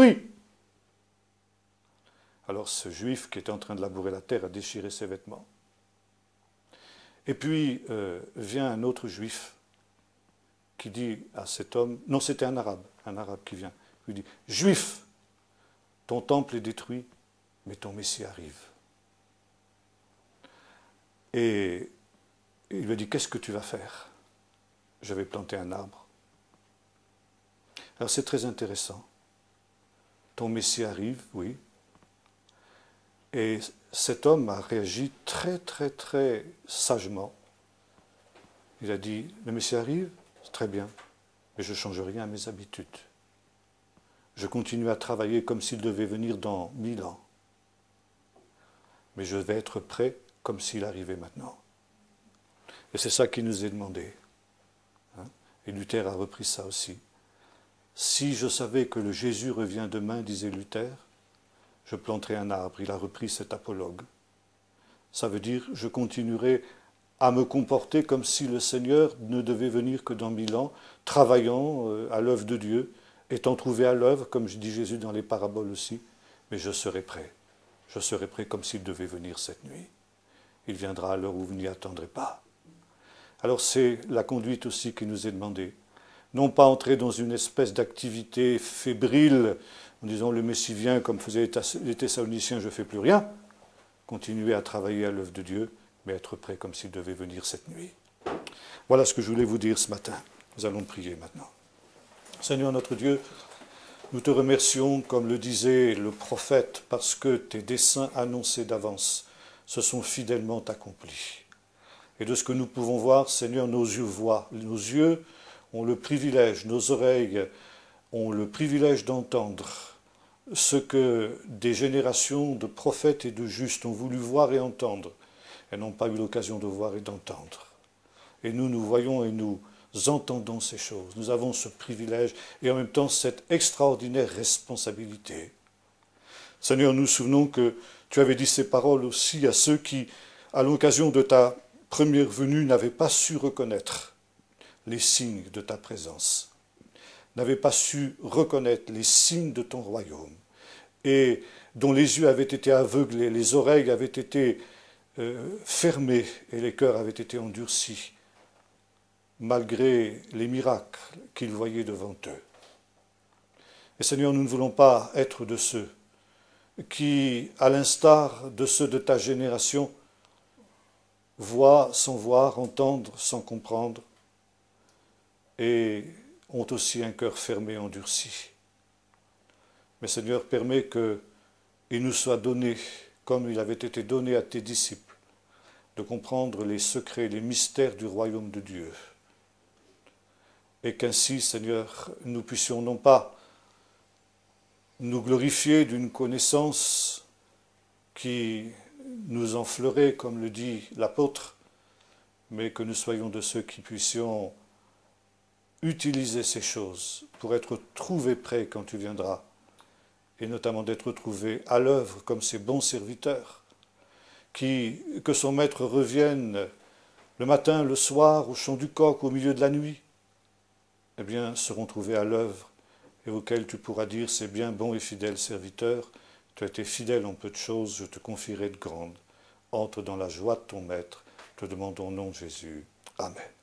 Alors ce juif qui était en train de labourer la terre a déchiré ses vêtements. Et puis vient un autre juif qui dit à cet homme, non c'était un arabe qui vient, lui dit « Juif, ton temple est détruit, mais ton Messie arrive. » Et il lui a dit « Qu'est-ce que tu vas faire ?» « Je vais planter un arbre. » Alors c'est très intéressant. Ton Messie arrive, oui. Et cet homme a réagi très, très, très sagement. Il a dit, le Messie arrive, c'est très bien, mais je ne change rien à mes habitudes. Je continue à travailler comme s'il devait venir dans 1000 ans. Mais je vais être prêt comme s'il arrivait maintenant. Et c'est ça qui nous est demandé. Et Luther a repris ça aussi. Si je savais que le Jésus revient demain, disait Luther, je planterai un arbre. Il a repris cet apologue. Ça veut dire, je continuerai à me comporter comme si le Seigneur ne devait venir que dans 1000 ans, travaillant à l'œuvre de Dieu, étant trouvé à l'œuvre, comme dit Jésus dans les paraboles aussi, mais je serai prêt. Je serai prêt comme s'il devait venir cette nuit. Il viendra à l'heure où vous n'y attendrez pas. Alors c'est la conduite aussi qui nous est demandée. Non pas entrer dans une espèce d'activité fébrile, en disant le Messie vient comme faisaient les Thessaloniciens, je ne fais plus rien. Continuer à travailler à l'œuvre de Dieu, mais être prêt comme s'il devait venir cette nuit. Voilà ce que je voulais vous dire ce matin. Nous allons prier maintenant. Seigneur notre Dieu, nous te remercions, comme le disait le prophète, parce que tes desseins annoncés d'avance se sont fidèlement accomplis. Et de ce que nous pouvons voir, Seigneur, nos yeux voient. Nos yeux ont le privilège, nos oreilles ont le privilège d'entendre ce que des générations de prophètes et de justes ont voulu voir et entendre, et n'ont pas eu l'occasion de voir et d'entendre. Et nous voyons et nous entendons ces choses. Nous avons ce privilège et en même temps cette extraordinaire responsabilité. Seigneur, nous nous souvenons que tu avais dit ces paroles aussi à ceux qui, à l'occasion de ta première venue, n'avaient pas su reconnaître les signes de ta présence, n'avaient pas su reconnaître les signes de ton royaume, et dont les yeux avaient été aveuglés, les oreilles avaient été fermées et les cœurs avaient été endurcis, malgré les miracles qu'ils voyaient devant eux. Et Seigneur, nous ne voulons pas être de ceux qui, à l'instar de ceux de ta génération, voient sans voir, entendent sans comprendre, et ont aussi un cœur fermé, endurci. Mais Seigneur, permets qu'il nous soit donné, comme il avait été donné à tes disciples, de comprendre les secrets, les mystères du royaume de Dieu. Et qu'ainsi, Seigneur, nous puissions non pas nous glorifier d'une connaissance qui nous enflerait, comme le dit l'apôtre, mais que nous soyons de ceux qui puissions utiliser ces choses pour être trouvés prêts quand tu viendras, et notamment d'être trouvés à l'œuvre comme ces bons serviteurs, que son maître revienne le matin, le soir, au chant du coq, au milieu de la nuit, eh bien, seront trouvés à l'œuvre, et auxquels tu pourras dire, c'est bien, bon et fidèle serviteur, tu as été fidèle en peu de choses, je te confierai de grandes. Entre dans la joie de ton maître, te demandons au nom de Jésus. Amen.